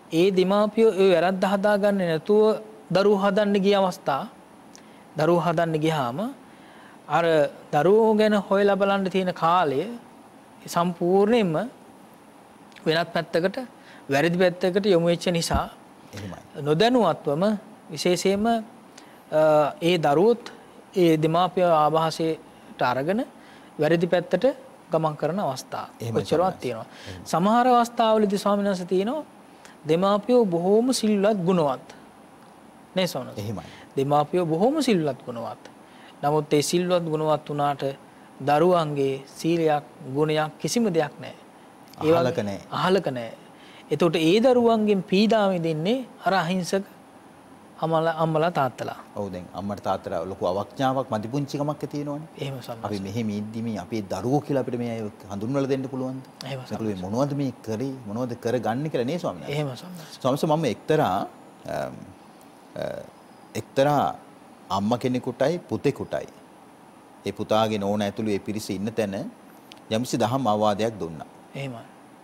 ඒ දෙමාපියෝ ඒ වැරද්ද හදාගන්නේ නැතුව දරුවෝ හදන්න ගිය අවස්ථා දරුවෝ හදන්න ගියාම අර දරුවෝ ගැන හොයලා බලන්න තියෙන කාලය සම්පූර්ණයෙන්ම වෙනත් පැත්තකට වැරදි පැත්තකට යොමු වෙච්ච නිසා නොදැනුවත්වම විශේෂයෙන්ම ඒ දරුවොත් ඒ දෙමාපිය ආభాසයට අරගෙන වැරදි පැත්තට ගමන් කරන අවස්ථා කොච්චරවත් තියෙනවා. සමහර අවස්ථාවලදී ස්වාමීන් වහන්සේ තියෙනවා දෙමාපියෝ බොහෝම සිල්වත් ගුණවත්. නේ ස්වාමීන් වහන්සේ. එහෙමයි. දෙමාපියෝ බොහෝම සිල්වත් ගුණවත්. නමුත් ඒ සිල්වත් ගුණවත් වුණාට දරුවන්ගේ සීලයක් ගුණයක් කිසිම දෙයක් නැහැ. අහලක නැහැ. අහලක නැහැ. එතකොට ඒ දරුවන්ගෙන් පීඩා විඳින්නේ අර අහිංසක අම්මලා අම්මලා තාත්තලා. ඔව් දැන් අම්මට තාත්තලා ලොකු අවඥාවක් මදි පුංචිකමක් තියෙනවනේ. එහෙම සම්මත. අපි මෙහෙම ඉද්දි මේ අපේ දරුවෝ කියලා අපිට මේ හඳුන්වලා දෙන්න පුළුවන්ද? එහෙම සම්මත. මේ මොනවද මේ කරේ මොනවද කරගන්නේ කියලා නේ ස්වාමීන් වහන්සේ. එහෙම සම්මත. ස්වාමීන් වහන්සේ මම එක්තරා එක්තරා අම්මා කෙනෙකුටයි පුතෙකුටයි ඒ පුතාගේ නෝන ඇතුළු ඒ පිරිස ඉන්න තැන යම්සි දහම් අවවාදයක් දුන්නා. එහෙමයි.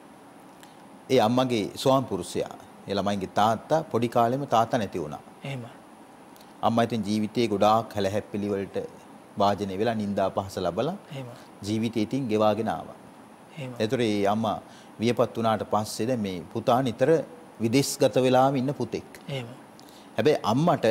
ඒ අම්මගේ ස්වාමි පුරුෂයා ඒ ළමයින්ගේ තාත්තා පොඩි කාලෙම තාත්තා නැති වුණා. එහෙමයි. අම්මා ඉතින් ජීවිතේ ගොඩාක් හැලහැප්පිලි වලට වාජනය වෙලා නිന്ദා පහස ලැබලා එහෙමයි. ජීවිතේ ඉතින් ගෙවාගෙන ආවා. එහෙමයි. ඒතර ඒ අම්මා වියපත් වුණාට පස්සේ දැන් මේ පුතා නිතර විදේශගත වෙලාම ඉන්න පුතෙක්. එහෙමයි. හැබැයි අම්මට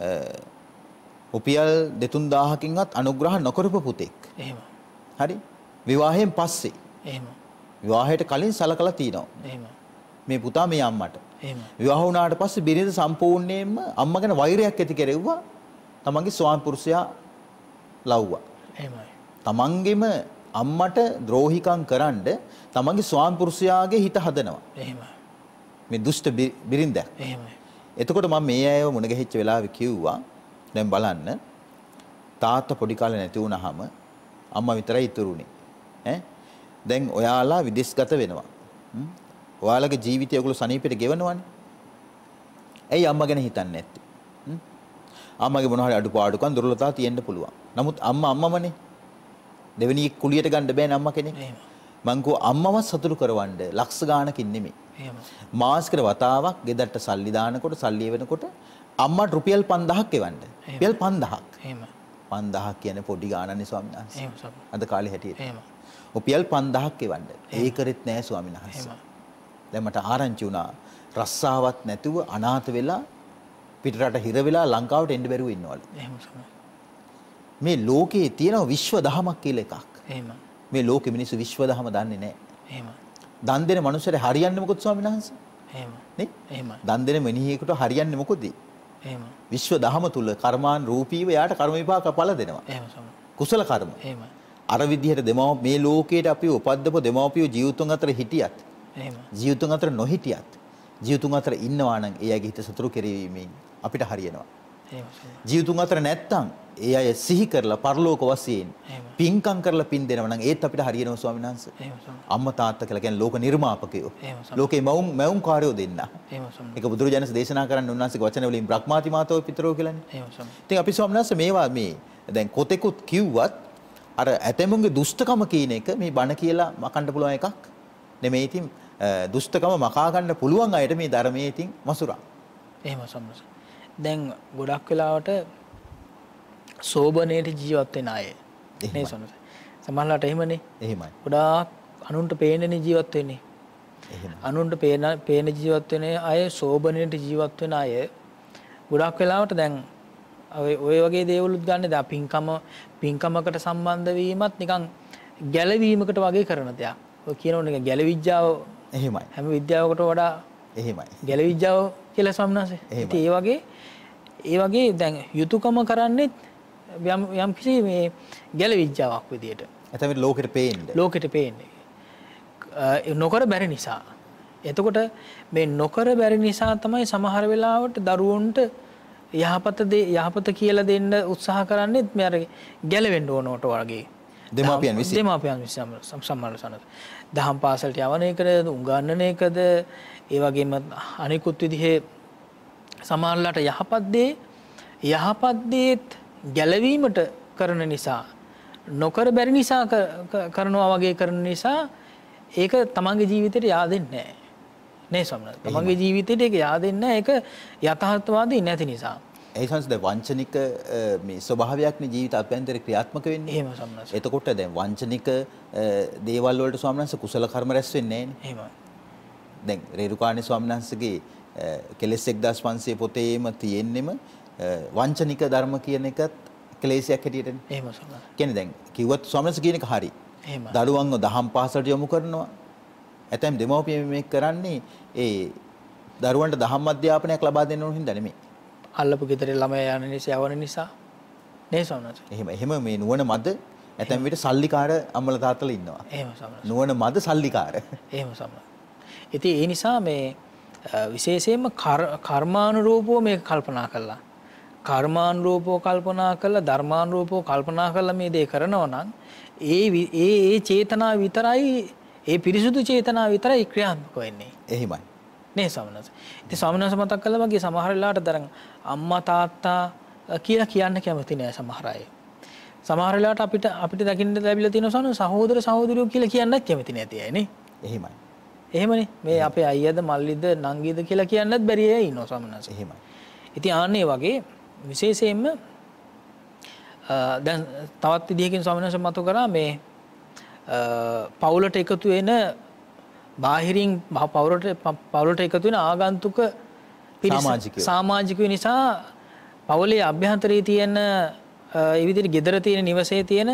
රුපියල් දෙතුන් දාහකින්වත් අනුග්‍රහ නොකරපු පුතෙක්. එහෙම. හරි? විවාහයෙන් පස්සේ. එහෙම. විවාහයට කලින් සලකලා තිනවා. එහෙම. මේ පුතා මේ අම්මට. එහෙම. විවාහ වුණාට පස්සේ බිරිඳ සම්පූර්ණයෙන්ම අම්මා ගැන වෛරයක් ඇති කෙරෙව්වා. තමන්ගේ ස්වාමි පුරුෂයා ලව්වා. එහෙමයි. තමන්ගේම අම්මට ද්‍රෝහිකම් කරන්න තමන්ගේ ස්වාමි පුරුෂයාගේ හිත හදනවා. එහෙමයි. මේ දුෂ්ට බිරිඳ. එහෙමයි. එතකොට මම මේ අයව මුණ ගැහිච්ච වෙලාවේ කිව්වා දැන් බලන්න තාත්තා පොඩි කාලේ නැති වුණාම අම්මා විතරයි ඉතුරුනේ ඈ දැන් ඔයාලා විදේශගත වෙනවා ඔයාලගේ ජීවිතය ඔයගොල්ලෝ සනීපෙට ගෙවනවනේ ඇයි අම්මා ගැන හිතන්නේ නැත්තේ අම්මගේ මොන හරි අඩුපාඩුකම් දුර්වලතා තියෙන්න පුළුවන් නමුත් අම්මා අම්මමනේ දෙවෙනි කුලියට ගන්න බෑනේ අම්මා කෙනෙක් මං කෝ අම්මව සතුටු කරවන්න ලක්ෂ ගාණකින් නෙමෙයි මාස්කර වතාවක් ගෙදරට සල්ලි දානකොට සල්ලි වෙනකොට අම්මට රුපියල් පන්දහක් එවන්න. රුපියල් පන්දහක්. එහෙම. පන්දහක් කියන්නේ පොඩි ගාණක්නේ ස්වාමීන් වහන්සේ. එහෙම සබ්. අද කාලේ හැටියට. එහෙම. රුපියල් පන්දහක් එවන්න. ඒ කරෙත් නෑ ස්වාමීන් වහන්සේ. දැන් මට ආරංචි වුණා රස්සාවක් නැතුව අනාථ වෙලා පිටරට හිර වෙලා ලංකාවට එන්න බැරුව ඉන්නවලු. එහෙම සබ්. මේ ලෝකේ තියෙන විශ්ව දහමක් කියලා එකක්. එහෙම. මේ ලෝකෙ මිනිස්සු විශ්ව දහම දන්නේ නෑ. එහෙම. දන් දෙන මනුස්සයට හරියන්නේ මොකද ස්වාමීන් වහන්සේ? එහෙම. නේ? එහෙම. දන් දෙන මිනිහෙකුට හරියන්නේ මොකද? එහෙම. විශ්ව දහම තුල කර්මාන් රූපීව යාට කර්ම විපාක ඵල දෙනවා. එහෙම සම. කුසල කර්ම. එහෙම. අර විදිහට දෙමව මේ ලෝකයට අපි උපද්දපු දෙමව්පියෝ ජීවිතුන් අතර හිටියත් එහෙම. ජීවිතුන් අතර නොහිටියත් ජීවිතුන් අතර ඉන්නවා නම් ඒ අයගේ හිත සතුරු කෙරෙීමෙන් අපිට හරියනවා. එහෙම සම. ජීවිතුන් අතර නැත්තම් ඒ අය සිහි කරලා පරලෝක වශයෙන් පින්කම් කරලා පින් දෙනවා නම් ඒත් අපිට හරියනවා ස්වාමීන් වහන්සේ. එහෙම සම. අම්මා තාත්තා කියලා කියන්නේ ලෝක නිර්මාපකයෝ. එහෙම සම. ලෝකේ මවුම් මවුම් කාර්යෝ දෙන්න. එහෙම සම. ඒක බුදුරජාණන් දේශනා කරන්නේ උන්වහන්සේගේ වචන වලින් බ්‍රහ්මාති මාතෝ පිතරෝ කියලානේ. එහෙම සම. ඉතින් අපි ස්වාමීන් වහන්සේ මේවා මේ දැන් කොතෙකුත් කිව්වත් අර ඇතැමුන්ගේ දුෂ්ටකම කියන එක මේ බණ කියලා මකන්න පුළුවන් එකක් නෙමෙයි. ඉතින් දුෂ්ටකම මකා ගන්න පුළුවන් අයට මේ ධර්මයේ ඉතින් මසුරා. එහෙම සම්මස. දැන් ගොඩක් වෙලාවට සෝබනේට ජීවත් වෙන අය නේ සම්මස. සමහරවිට එහෙමනේ. එහෙමයි. ගොඩාක් අනුන්ට පේන්නේ ජීවත් වෙන්නේ. එහෙම. අනුන්ට පේන පේන ජීවත් වෙන අය සෝබනේට ජීවත් වෙන අය ගොඩක් වෙලාවට දැන් ඔය ඔය වගේ දේවලුත් ගන්න දැන් පින්කම පින්කමකට සම්බන්ධ වීමත් නිකන් ගැලවීමකට වගේ කරන දෙයක්. ඔය කියනෝනේ ගැලවිජ්ජාව එහෙමයි. හැම විද්‍යාවකට වඩා එහෙමයි. ගැලවිජ්ජාව කියලා සම්නාසේ. ඉතින් ඒ වගේ ඒ වගේ දැන් යුතුයකම කරන්නේ යම් යම් කිසි මේ ගැලවිජ්ජාවක් විදියට. එතන ලෝකෙට පේන්නේ. ලෝකෙට පේන්නේ. නොකර බැරි නිසා. එතකොට මේ නොකර බැරි නිසා තමයි සමහර වෙලාවට දරුවන්ට යහපත දේ යහපත කියලා දෙන්න උත්සාහ කරන්නේ මේ අර ගැලවෙන්න ඕනවට වගේ. දෙමාපියන් විසින් දෙමාපියන් විසින් සම්මාන සනද. දහම් පාසලට යවන එකද උගන්වන එකද ඒ වගේම අනිකුත් විදිහේ සමානලට යහපත් දේ යහපත් දේත් ගැලවීමට කරන නිසා නොකර බැරි නිසා කරනවා වගේ කරන නිසා ඒක තමන්ගේ ජීවිතේට yaadෙන්නේ නැහැ. නේ ස්වාමීන් වහන්සේ. තමන්ගේ ජීවිතේට ඒක yaadෙන්නේ නැහැ. ඒක යථාර්ථවාදී නැති නිසා. ඒ සංසද වංචනික මේ ස්වභාවයක්නේ ජීවිත අභ්‍යන්තරේ ක්‍රියාත්මක වෙන්නේ. එහෙම ස්වාමීන් වහන්සේ. එතකොට දැන් වංචනික දේවල් වලට ස්වාමීන් වහන්සේ කුසල කර්ම රැස් වෙන්නේ නැහැ නේ. එහෙමයි. දැන් රේරුකාණේ ස්වාමීන් වහන්සේගේ කෙලෙස් එක්දාස් පන්සිය පොතේම තියෙන්නෙම වංචනික ධර්ම කියන එකත් ක්ලේශයක් හැටියටනේ. එහෙම ස්වාමීන් වහන්සේ. කියන්නේ දැන් කිව්වත් ස්වාමීන් වහන්සේ කියන එක හරි. එහෙමයි. දරුවන්ව දහම් පාසලට යොමු කරනවා. ඇතැම් දෙමව්පියන් මේක කරන්නේ ඒ දරුවන්ට දහම් අධ්‍යාපනයක් ලබා දෙන්න ඕන හින්දා නෙමෙයි. අල්ලපු ගෙදර ළමයා යන නිසා යවන නිසා නේ ස්වාමීන් වහන්සේ. එහෙම එහෙම මේ නුවණ මද ඇතැම් විට සල්ලිකාර අම්මලා තාත්තලා ඉන්නවා. එහෙම ස්වාමීන් වහන්සේ. නුවණ මද සල්ලිකාර. එහෙම ස්වාමීන් වහන්සේ. ඉතින් ඒ නිසා මේ විශේෂයෙන්ම කර්මානුරූපව මේක කල්පනා කළා. කර්මානුරූපව කල්පනා කළා ධර්මානුරූපව කල්පනා කළා මේ දේ කරනවා නම් ඒ ඒ ඒ චේතනාව විතරයි ඒ පිරිසුදු චේතනාව විතරයි ක්‍රියාත්මක වෙන්නේ. එහෙමයි. නේ ස්වාමීන් වහන්සේ. ඉතින් ස්වාමීන් වහන්සේ මතක් කළා වගේ සමහර වෙලාවට දරන් අම්මා තාත්තා කියලා කියන්න කැමති නෑ සමහර අය. සමහර වෙලාවට අපිට අපිට දකින්න ලැබිලා තියෙන සහෝදර සහෝදරියෝ කියලා කියන්නත් කැමති නැති අය නේ. එහෙමයි. එහෙමනේ. මේ අපේ අයියාද මල්ලිද නංගිද කියලා කියන්නත් බැරි අය ඉන්නවා ස්වාමීන් වහන්සේ. එහෙමයි. ඉතින් ආන්නේ වගේ විශේෂයෙන්ම දැන් තවත් විදිහකින් ස්වාමීන් වහන්සේ මතක කරා මේ පවුලට එකතු වෙන බාහිරින් පවුලට පවුලට එකතු වෙන ආගන්තුක සමාජිකයෝ සමාජිකයෝ නිසා පවුලේ අභ්‍යන්තරයේ තියෙන ඒ විදිහට gedara තියෙන නිවසේ තියෙන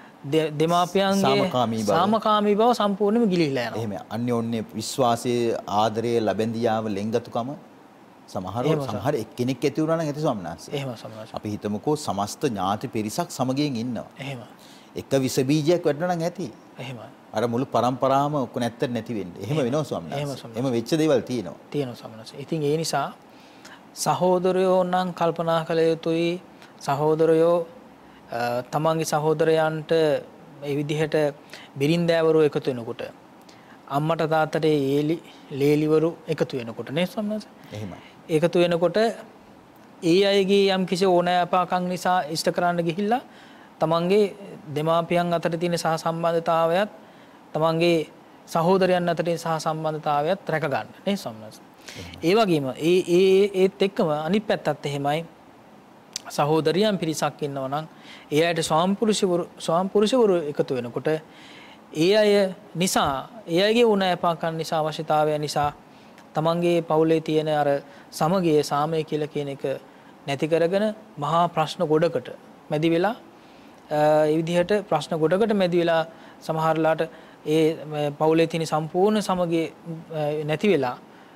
දෙමාපියන්ගේ සාමකාමී බව සම්පූර්ණයෙන්ම ගිලිහිලා යනවා. එහෙම අන්‍යෝන්‍ය විශ්වාසයේ ආදරයේ ලැබෙන්දියාව ලෙන්ගතුකම සමහර සමහර එක්කෙනෙක් ඇති වුණා නම් ඇති ස්වාමීන් වහන්සේ. එහෙම ස්වාමීන් වහන්සේ. අපි හිතමුකෝ සමස්ත ඥාති පිරිසක් සමගියෙන් ඉන්නවා. එහෙම. එක විස බීජයක් වැටුණා නම් ඇති. එහෙමයි. අර මුළු පරම්පරාවම ඔක්කො නැත්තර නැති වෙන්නේ. එහෙම වෙනවා ස්වාමීන් වහන්සේ. එහෙම වෙච්ච දේවල් තියෙනවා. තියෙනවා ස්වාමීන් වහන්සේ. ඉතින් ඒ නිසා සහෝදරයෝ නම් කල්පනා කළ යුතුයි. සහෝදරයෝ තමන්ගේ සහෝදරයන්ට මේ විදිහට බිරින්දෑවරු එකතු වෙනකොට අම්මට තාත්තට ඒලි ලේලිවරු එකතු වෙනකොට නේ ස්වාමීන් වහන්සේ. එහෙමයි. එකතු වෙනකොට ඒ අයගේ යම් කිසි ඕනෑපාකම් නිසා ඉෂ්ට කරන්න ගිහිල්ලා තමන්ගේ දෙමාපියන් අතර තියෙන සහ සම්බන්ධතාවයත් තමන්ගේ සහෝදරයන් අතර තියෙන සහ සම්බන්ධතාවයත් රැක ගන්න නේ ස්වාමීන් වහන්සේ. ඒ වගේම ඒ ඒ ඒත් එක්කම අනිත් පැත්තත් එහෙමයි. සහෝදරියන් පිරිසක් ඉන්නවා නම් ඒ අයට ස්වාම්පුරුෂවරු ස්වාම්පුරුෂවරු එකතු වෙනකොට ඒ අය නිසා ඒ අයගේ උණෑපාකම් නිසා අවශ්‍යතාවය නිසා තමන්ගේ පවුලේ තියෙන අර සමගිය සාමය කියලා කියන එක නැති කරගෙන මහා ප්‍රශ්න ගොඩකට මැදි වෙලා ඒ විදිහට ප්‍රශ්න ගොඩකට මැදි වෙලා සමහරලාට ඒ පවුලේ තියෙන සම්පූර්ණ සමගිය නැති වෙලා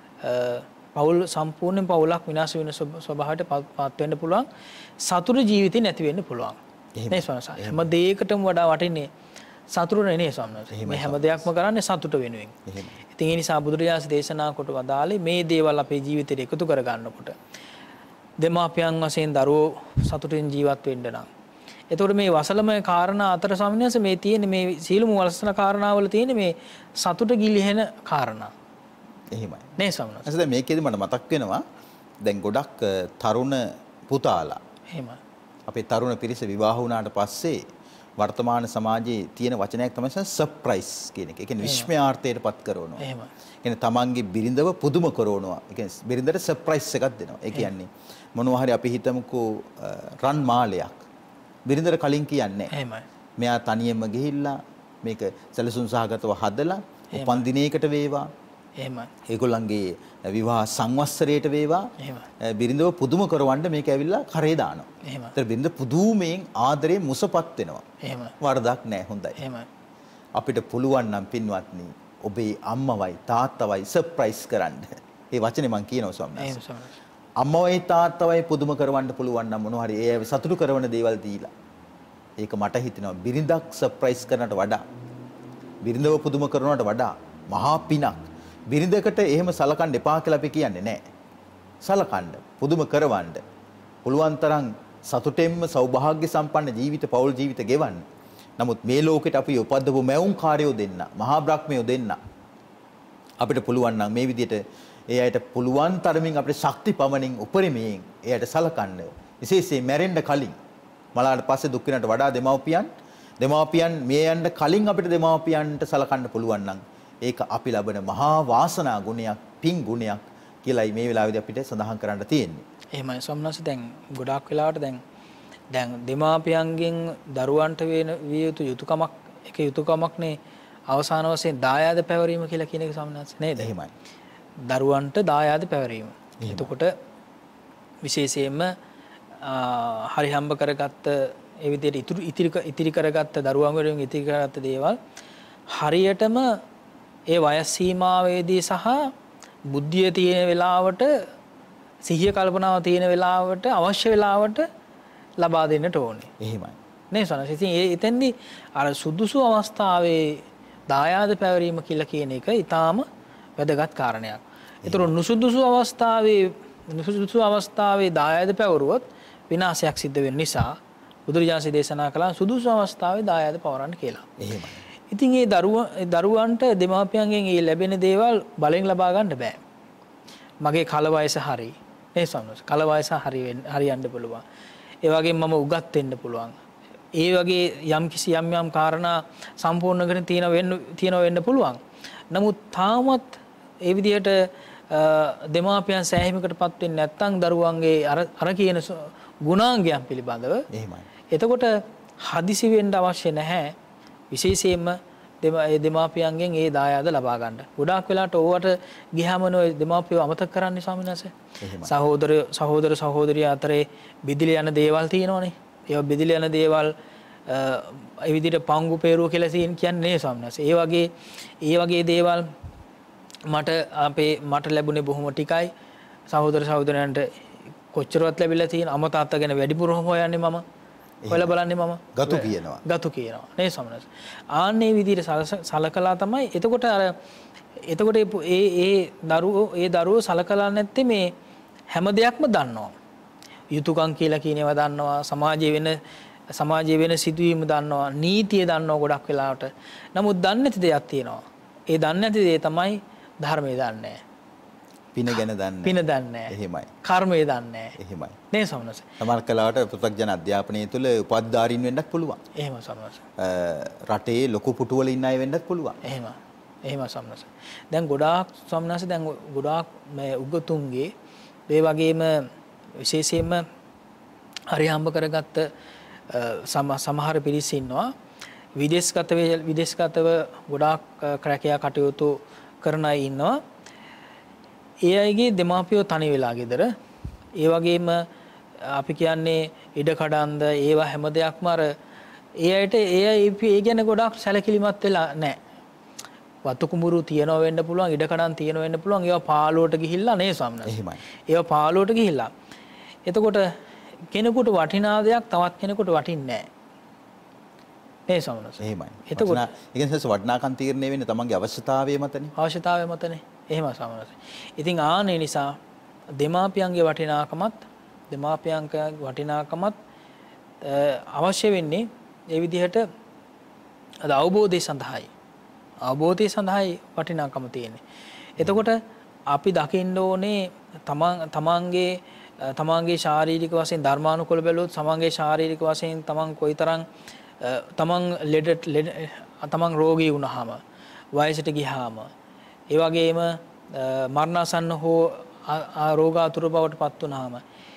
පවුල් සම්පූර්ණයෙන් පවුලක් විනාශ වෙන ස්වභාවයට පත් වෙන්න පුළුවන්. සතුරු ජීවිතේ නැති වෙන්න පුළුවන්. නේ ස්වාමීන් වහන්සේ. හැම දෙයකටම වඩා වටින්නේ සතුරු නේ ස්වාමීන් වහන්සේ. මේ හැම දෙයක්ම කරන්නේ සතුට වෙනුවෙන්. ඉතින් ඒ නිසා බුදුරජාණන් දේශනා කොට වදාළේ මේ දේවල් අපේ ජීවිතේට එකතු කර ගන්නකොට දෙමාපියන් වශයෙන් දරුවෝ සතුටින් ජීවත් වෙන්න නම්. එතකොට මේ වසලමය කාරණා අතර ස්වාමීන් වහන්සේ මේ තියෙන මේ සීලමු වසන කාරණාවල තියෙන මේ සතුට ගිලිහෙන කාරණා. එහෙමයි. නේ ස්වාමීන් වහන්සේ. දැන් මේකෙදි මට මතක් වෙනවා දැන් ගොඩක් තරුණ පුතාලා. එහෙමයි. අපේ තරුණ පිරිස විවාහ වුණාට පස්සේ වර්තමාන සමාජයේ තියෙන වචනයක් තමයි සර්ප්‍රයිස් කියන එක. ඒ කියන්නේ විස්මයාර්ථයට පත් කරනවා. එහෙමයි. කියන්නේ තමන්ගේ බිරිඳව පුදුම කරනවා. ඒ කියන්නේ බිරිඳට සර්ප්‍රයිස් එකක් දෙනවා. ඒ කියන්නේ මොනවා හරි අපි හිතමුකෝ රන් මාලයක්. බිරිඳට කලින් කියන්නේ නැහැ. එහෙමයි. මෙයා තනියම ගිහිල්ලා මේක සැලසුම් සහගතව හදලා උපන් දිනයකට වේවා. එහෙමයි. ඒගොල්ලන්ගේ විවාහ සංවත්සරයට වේවා. එහෙමයි. බිරිඳව පුදුම කරවන්න මේක ඇවිල්ලා කරේ දානවා. එහෙමයි. ඒතර බිරිඳ පුදුමයෙන් ආදරේ මුසපත් වෙනවා. එහෙමයි. වරදක් නැහැ හොඳයි. එහෙමයි. අපිට පුළුවන් නම් පින්වත්නි ඔබේ අම්මවයි තාත්තවයි සර්ප්‍රයිස් කරන්න. මේ වචනේ මම කියනවා ස්වාමීන් වහන්සේ. අම්මවයි තාත්තවයි පුදුම කරවන්න පුළුවන් නම් මොනවා හරි ඒ සතුටු කරන දේවල් දීලා. ඒක මට හිතෙනවා බිරිඳක් සර්ප්‍රයිස් කරනට වඩා බිරිඳව පුදුම කරනවට වඩා මහා පිනක්. බිරිඳකට එහෙම සලකන්න එපා කියලා අපි කියන්නේ නැහැ. සලකන්න, පුදුම කරවන්න. පුළුවන් තරම් සතුටෙන්ම සෞභාග්‍ය සම්පන්න ජීවිත, පෞල් ජීවිත ගෙවන්න. නමුත් මේ ලෝකෙට අපි උපද්දපු මැවුම් කාර්යෝ දෙන්න, මහා බ්‍රහ්මයෝ දෙන්න. අපිට පුළුවන් නම් මේ විදිහට ඒ අයට පුළුවන් තරමින් අපේ ශක්ති පමණින් උපරිමයෙන් ඒ අයට සලකන්න. විශේෂයෙන් මැරෙන්න කලින් මලාට පස්සේ දුක් වෙනට වඩා දෙමව්පියන් දෙමව්පියන් මිය යන්න කලින් අපිට දෙමව්පියන්ට සලකන්න පුළුවන් නම් ඒක අපි ලබන මහා වාසනා ගුණයක්, පින් ගුණයක් කියලායි මේ වෙලාවේදී අපිට සඳහන් කරන්න තියෙන්නේ. එහෙමයි සම්නස දැන් ගොඩාක් වෙලාවට දැන් දැන් දෙමාපියන්ගෙන් දරුවන්ට වෙන විය යුතු යුතුයකමක් එක යුතුයකමක්නේ අවසාන වශයෙන් දායාද පැවරීම කියලා කියන එක සම්නස නේද? එහෙමයි. දරුවන්ට දායාද පැවරීම. එතකොට විශේෂයෙන්ම හරි හම්බ කරගත්ත ඒ විදිහට ඉතුරු ඉතිරි ඉතිරි කරගත්ත දරුවන් වලින් ඉතිරි කරගත්ත දේවල් හරියටම ඒ වයස් සීමාවේදී සහ බුද්ධිය තියෙන වෙලාවට සිහිය කල්පනාව තියෙන වෙලාවට අවශ්‍ය වෙලාවට ලබා දෙන්නට ඕනේ. එහෙමයි. නේ සනස. ඉතින් ඒ එතෙන්දී අර සුදුසු අවස්ථාවේ දායාද පැවරීම කියලා කියන එක ඊටාම වැදගත් කාරණයක්. ඒතර නුසුදුසු අවස්ථාවේ නුසුදුසු අවස්ථාවේ දායාද පැවරුවොත් විනාශයක් සිද්ධ වෙන නිසා බුදුරජාණන් දේශනා කළා සුදුසු අවස්ථාවේ දායාද පවරන්න කියලා. එහෙමයි. ඉතින් ඒ දරුවා දරුවන්ට දෙමාපියන්ගෙන් ඒ ලැබෙන දේවල් බලෙන් ලබා ගන්න බෑ. මගේ කල වයස හරි. මේ සම්නස් කල වයස හරි හරියන්න පුළුවන්. ඒ වගේම මම උගත් වෙන්න පුළුවන්. ඒ වගේ යම් කිසි යම් යම් කාරණා සම්පූර්ණ කරගෙන තියෙන වෙන්න තියෙන වෙන්න පුළුවන්. නමුත් තාමත් ඒ විදිහට දෙමාපියන් සෑහීමකටපත් වෙන්නේ නැත්නම් දරුවන්ගේ අර අර කියන ගුණාංගයන් පිළිබඳව එහෙමයි. එතකොට හදිසි වෙන්න අවශ්‍ය නැහැ. විශේෂයෙන්ම දෙමාපියන්ගෙන් ඒ දායාද ලබා ගන්න. ගොඩාක් වෙලාවට ඕවට ගියාම නෝ දෙමාපියව අමතක කරන්නේ ස්වාමීන් වහන්සේ. සහෝදර සහෝදර සහෝදරිය අතරේ බෙදිලි යන දේවල් තියෙනවනේ. ඒවා බෙදිලි යන දේවල් ඒ විදිහට පංගු peeruව කියලා කියන්නේ නේ ස්වාමීන් වහන්සේ. ඒ වගේ ඒ වගේ දේවල් මට අපේ මට ලැබුණේ බොහොම ටිකයි. සහෝදර සහෝදරයන්ට කොච්චරවත් ලැබිලා තියෙන අම තාත්තා ගැන වැඩිපුර හොයන්නේ මම. ඔයාලා බලන්නේ මම ගතු කියනවා. ගතු කියනවා. නේ සමනස්. ආන්නේ විදිහට සලකලා තමයි එතකොට අර එතකොට ඒ ඒ දරුවෝ ඒ දරුවෝ සලකලා නැත්තේ මේ හැම දෙයක්ම දන්නවා. යුතුයකම් කියලා කියන ඒවා දන්නවා. සමාජයේ වෙන සමාජයේ වෙන සිදුවීම් දන්නවා. නීතිය දන්නවා ගොඩක් වෙලාවට. නමුත් දන්නේ නැති දෙයක් තියෙනවා. ඒ දන්නේ නැති දේ තමයි ධර්මයේ දන්නේ. පින ගැන දන්නේ. පින දන්නේ. එහෙමයි. කර්මයේ දන්නේ. එහෙමයි. නේ සමනස. සමහර කලාවට පෘථග්ජන අධ්‍යාපනය තුළ උපාධිධාරීන් වෙන්නත් පුළුවන්. එහෙම සමනස. රටේ ලොකු පුටුවල ඉන්න අය වෙන්නත් පුළුවන්. එහෙම. එහෙම සමනස. දැන් ගොඩාක් සමනස දැන් ගොඩාක් මේ උගතුන්ගේ ඒ වගේම විශේෂයෙන්ම හරි හම්බ කරගත්ත සමහර පිරිස් ඉන්නවා. විදේශගත විදේශගතව ගොඩාක් ක්‍රැකියා කටයුතු කරන අය ඉන්නවා. ඒ අයගේ දෙමාපියෝ තනි වෙලා ගෙදර. ඒ වගේම අපි කියන්නේ ඉඩ කඩන්ද ඒවා හැම දෙයක්ම අර ඒ අයට ඒ අය ඒ ගැන ගොඩාක් සැලකිලිමත් වෙලා නැහැ. වතු කුඹුරු තියනවා වෙන්න පුළුවන්, ඉඩ කඩන් තියනවා වෙන්න පුළුවන්. ඒවා පාළුවට ගිහිල්ලා නේ සම්නස්. එහෙමයි. ඒවා පාළුවට ගිහිල්ලා. එතකොට කෙනෙකුට වටිනා දෙයක් තවත් කෙනෙකුට වටින්නේ නැහැ. නේ සම්නස්. එහෙමයි. එතකොට ඒ කියන්නේ වටිනාකම් තීරණය වෙන්නේ තමන්ගේ අවශ්‍යතාවය මතනේ. අවශ්‍යතාවය මතනේ. එහෙම සමනස. ඉතින් ආනේ නිසා දෙමාපියන්ගේ වටිනාකමත් දෙමාපියන්ගේ වටිනාකමත් අවශ්‍ය වෙන්නේ ඒ විදිහට අද අවබෝධය සඳහායි. අවබෝධය සඳහායි වටිනාකම තියෙන්නේ. එතකොට අපි දකින්න ඕනේ තමන් තමන්ගේ තමන්ගේ ශාරීරික වශයෙන් ධර්මානුකූල බැලුවොත් තමන්ගේ ශාරීරික වශයෙන් තමන් කොයිතරම් තමන් ලෙඩ තමන් රෝගී වුණාම වයසට ගියාම ඒ වගේම මරණාසන්න හෝ රෝගාතුර බවට පත් වුනහම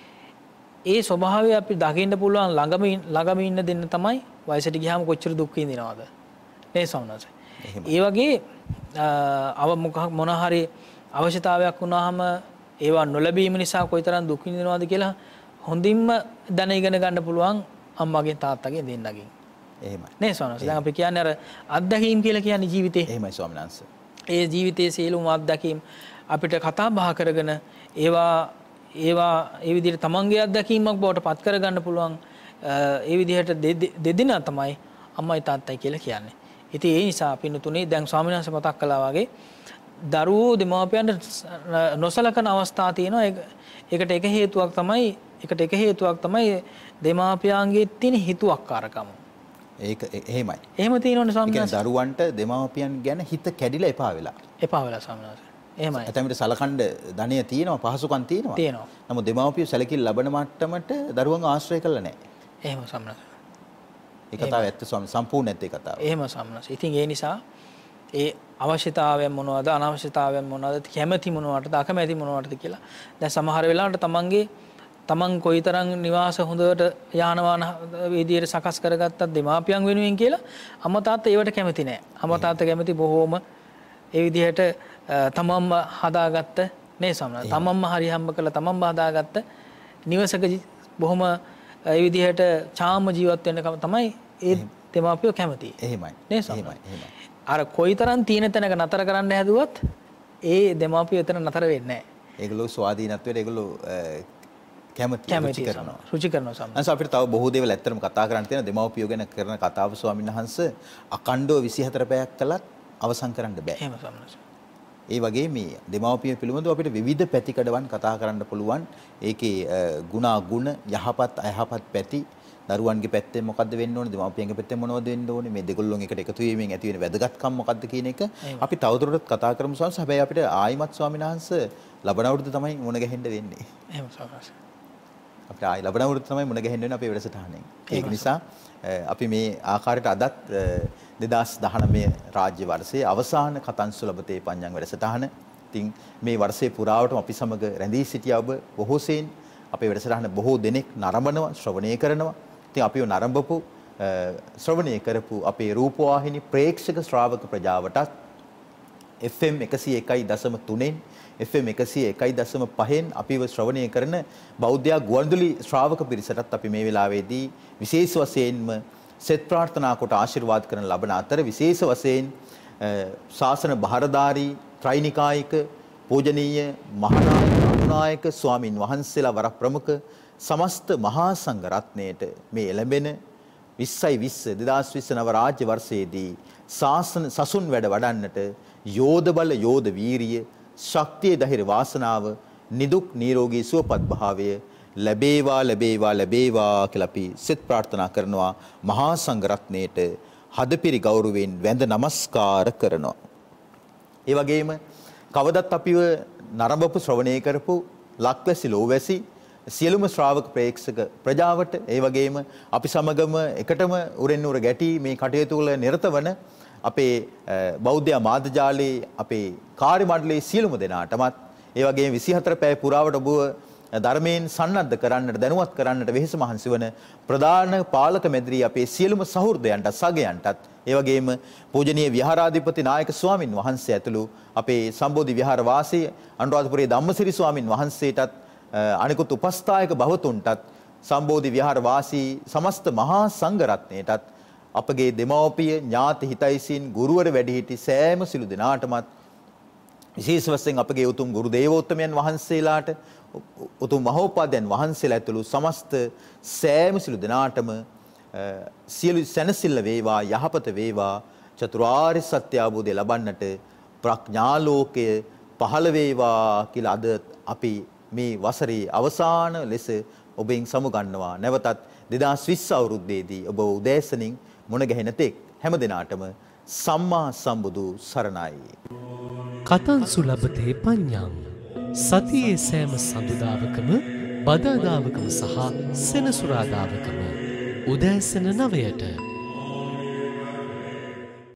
ඒ ස්වභාවය අපි දකින්න පුළුවන් ළඟම ළඟම ඉන්න දෙන්න තමයි වයසට ගියාම කොච්චර දුක් විඳිනවද නේ සවනස. ඒ වගේ අව මොන හරි අවශ්‍යතාවයක් වුණාම ඒවා නොලැබීම නිසා කොයිතරම් දුක් විඳිනවද කියලා හොඳින්ම දැන ඉගෙන ගන්න පුළුවන් අම්මගෙන් තාත්තගෙන් දෙන්නගෙන්. එහෙමයි. නේ සවනස. දැන් අපි කියන්නේ අර අත්දැකීම් කියලා කියන්නේ ජීවිතේ. එහෙමයි ස්වාමීන් වහන්සේ. ඒ ජීවිතයේ සියලුම අත්දැකීම් අපිට කතා බහ කරගෙන ඒවා ඒවා ඒ විදිහට තමන්ගේ අත්දැකීමක් බවට පත් කරගන්න පුළුවන් ඒ විදිහට දෙදෙනා තමයි අම්මයි තාත්තයි කියලා කියන්නේ. ඉතින් ඒ නිසා පින්තුනේ දැන් ස්වාමීන් වහන්සේ මතක් කළා වගේ දරුවෝ දෙමාපියන්ට නොසලකන අවස්ථා තියෙනවා. ඒකට එක හේතුවක් තමයි ඒකට එක හේතුවක් තමයි දෙමාපියන්ගේ තියෙන හිතුවක්කාරකම. ඒක එහෙමයි. එහෙම තියෙනවනේ ස්වාමීන් වහන්සේ. දරුවන්ට දෙමාපියන් ගැන හිත කැඩිලා එපා වෙලා. එපා වෙලා ස්වාමීන් වහන්සේ. එහෙමයි. ඇතැම්ට සලකන්න ධනය තියෙනවා, පහසුකම් තියෙනවා. තියෙනවා. නමුත් දෙමාපියෝ සැලකිලි ලබන මට්ටමට දරුවන්ව ආශ්‍රය කළා නැහැ. එහෙම ස්වාමීන් වහන්සේ. ඒ කතාව ඇත්ත ස්වාමීන් සම්පූර්ණ ඇත්ත ඒ කතාව. එහෙම ස්වාමීන් වහන්සේ. ඉතින් ඒ නිසා ඒ අවශ්‍යතාවයන් මොනවද අනවශ්‍යතාවයන් මොනවද කැමැති මොනවටද අකමැති මොනවටද කියලා. දැන් සමහර වෙලාවට තමන්ගේ තමන් කොයිතරම් නිවාස හොඳට යාන වාහන විදියට සකස් කරගත්තත් දෙමාපියන් වෙනුවෙන් කියලා අම්මා තාත්තා ඒවට කැමති නැහැ. අම්මා තාත්තා කැමති බොහෝම ඒ විදිහට තමන්ම හදාගත්ත නේ සමන. තමන්ම හරි හම්බ කළා තමන්ම හදාගත්ත නිවසක බොහොම ඒ විදිහට චාම ජීවත් වෙන්න තමයි ඒ දෙමාපියෝ කැමති. එහෙමයි. නේ සමන. අර කොයිතරම් තීන තැනක නතර කරන්න හැදුවත් ඒ දෙමාපියෝ එතන නතර වෙන්නේ නැහැ. ඒගොල්ලෝ ස්වාධීනත්වයට ඒගොල්ලෝ කැමති රුචි කරනවා. රුචි කරනවා සමහර. අන්ස අපිට තව බොහෝ දේවල් ඇත්තටම කතා කරන්න තියෙන දෙමව්පියෝ ගැන කරන කතාව ස්වාමීන් වහන්සේ අකණ්ඩව විසිහතර පැයක් කළත් අවසන් කරන්න බෑ. එහෙම සමහර. ඒ වගේ මේ දෙමව්පිය පිළිබඳව අපිට විවිධ පැතිකඩවන් කතා කරන්න පුළුවන්. ඒකේ ගුණ අගුණ යහපත් අයහපත් පැති දරුවන්ගේ පැත්තෙන් මොකද්ද වෙන්න ඕනේ දෙමව්පියන්ගේ පැත්තෙන් මොනවද වෙන්න ඕනේ මේ දෙගොල්ලොන් එකට එකතු වීමෙන් ඇති වෙන වැදගත්කම් මොකද්ද කියන එක අපි තවදුරටත් කතා කරමු ස්වාමීන්. හැබැයි අපිට ආයිමත් ස්වාමීන් වහන්සේ ලබන අවුරුද්ද තමයි මුණ ගැහෙන්න වෙන්නේ. එහෙම ස්වාමීන්. අපිට ආයි ලබන අවුරුද්ද තමයි මුණ ගැහෙන්න වෙන්නේ අපේ වැඩසටහනෙන්. ඒක නිසා අපි මේ ආකාරයට අදත් දෙදාස් දහනවය රාජ්‍ය වර්ෂයේ අවසාන කතන්සු ලබතේ පඤ්ඤං වැඩසටහන. ඉතින් මේ වර්ෂයේ පුරාවටම අපි සමග රැඳී සිටිය ඔබ බොහෝ සෙයින් අපේ වැඩසටහන බොහෝ දෙනෙක් නරඹනවා ශ්‍රවණය කරනවා. ඉතින් අපිව නරඹපු ශ්‍රවණය කරපු අපේ රූපවාහිනී ප්‍රේක්ෂක ශ්‍රාවක ප්‍රජාවටත් එෆ් එම් එකසිය එකයි දශම තුනෙන් එෆ් එම් එකසිය එකයි දශම පහෙන් අපිව ශ්‍රවණය කරන බෞද්ධ ගුවන්විදුලි ශ්‍රාවක පිරිසටත් අපි මේ වෙලාවේදී විශේෂ වශයෙන්ම සෙත් ප්‍රාර්ථනා කොට ආශිර්වාද කරන ලබන අතර විශේෂ වශයෙන් ශාසන බහරදාරී ත්‍රිනිකායික පූජනීය මහානායක අනුනායක ස්වාමින් වහන්සේලා වර ප්‍රමුඛ සමස්ත මහා සංඝ රත්නයේට මේ එළඹෙන විස්සයි විස්ස දෙදාස් විස්ස නව රාජ්‍ය වර්ෂයේදී ශාසන සසුන් වැඩ වඩන්නට යෝධ බල යෝධ වීරිය ශක්තිය ධෛර්ය වාසනාව නිදුක් නිරෝගී සුවපත් භාවය ලැබේවා ලැබේවා ලැබේවා කියලා අපි සෙත් ප්‍රාර්ථනා කරනවා මහා සංඝ රත්නයේට හදපිරි ගෞරවයෙන් වැඳ නමස්කාර කරනවා. ඒ වගේම කවදත් අපිව නරඹපු ශ්‍රවණය කරපු ලක්වැසි ලෝවැසි සියලුම ශ්‍රාවක ප්‍රේක්ෂක ප්‍රජාවට ඒ වගේම අපි සමගම එකටම උරෙන් උර ගැටි මේ කටයුතු වල නිරත වන අපේ බෞද්ධ මාධ්‍ය ජාලයේ අපේ කාර්ය මණ්ඩලයේ සියලුම දෙනාටමත් ඒ වගේම විසිහතර පැය පුරාවට ඔබ ධර්මයෙන් සන්නද්ධ කරන්නට දැනුවත් කරන්නට වෙහෙස මහන්සි වන ප්‍රධාන පාලක මැදිරි අපේ සියලුම සහෘදයන්ට සගයන්ටත් ඒ වගේම පූජනීය විහාරාධිපති නායක ස්වාමින් වහන්සේ ඇතුළු අපේ සම්බෝධි විහාර වාසී අනුරාධපුරයේ ධම්මසිරි ස්වාමින් වහන්සේටත් අනිකුත් උපස්ථායක භවතුන්ටත් සම්බෝධි විහාර වාසී සමස්ත මහා සංඝ රත්නයටත් අපගේ දෙමව්පිය ඥාති හිතයිසින් ගුරුවර වැඩිහිටි සෑම සිළු දෙනාටමත් විශේෂ වශයෙන් අපගේ උතුම් ගුරු දේවෝත්තමයන් වහන්සේලාට උතුම් මහෝපාද්‍යයන් වහන්සේලා ඇතුළු සමස්ත සෑම සිළු දෙනාටම සියලු සැනසෙල්ල වේවා යහපත වේවා චතුරාර්ය සත්‍ය අවබෝධය ලබන්නට ප්‍රඥා ලෝකය පහළ වේවා කියලා අද අපි මේ වසරේ අවසාන ලෙස ඔබෙන් සමුගන්නවා. නැවතත් දෙදාස් විස්ස අවුරුද්දේදී ඔබ උදෑසනින් මුණ ගැහෙන තෙක් හැම දිනාටම සම්මා සම්බුදු සරණයි. කතන්සු ලබතේ පඤ්ඤං සතියේ සෑම සඳුදාවකම බදාදාවකම සහ සෙනසුරාදාවකම උදෑසන නවයට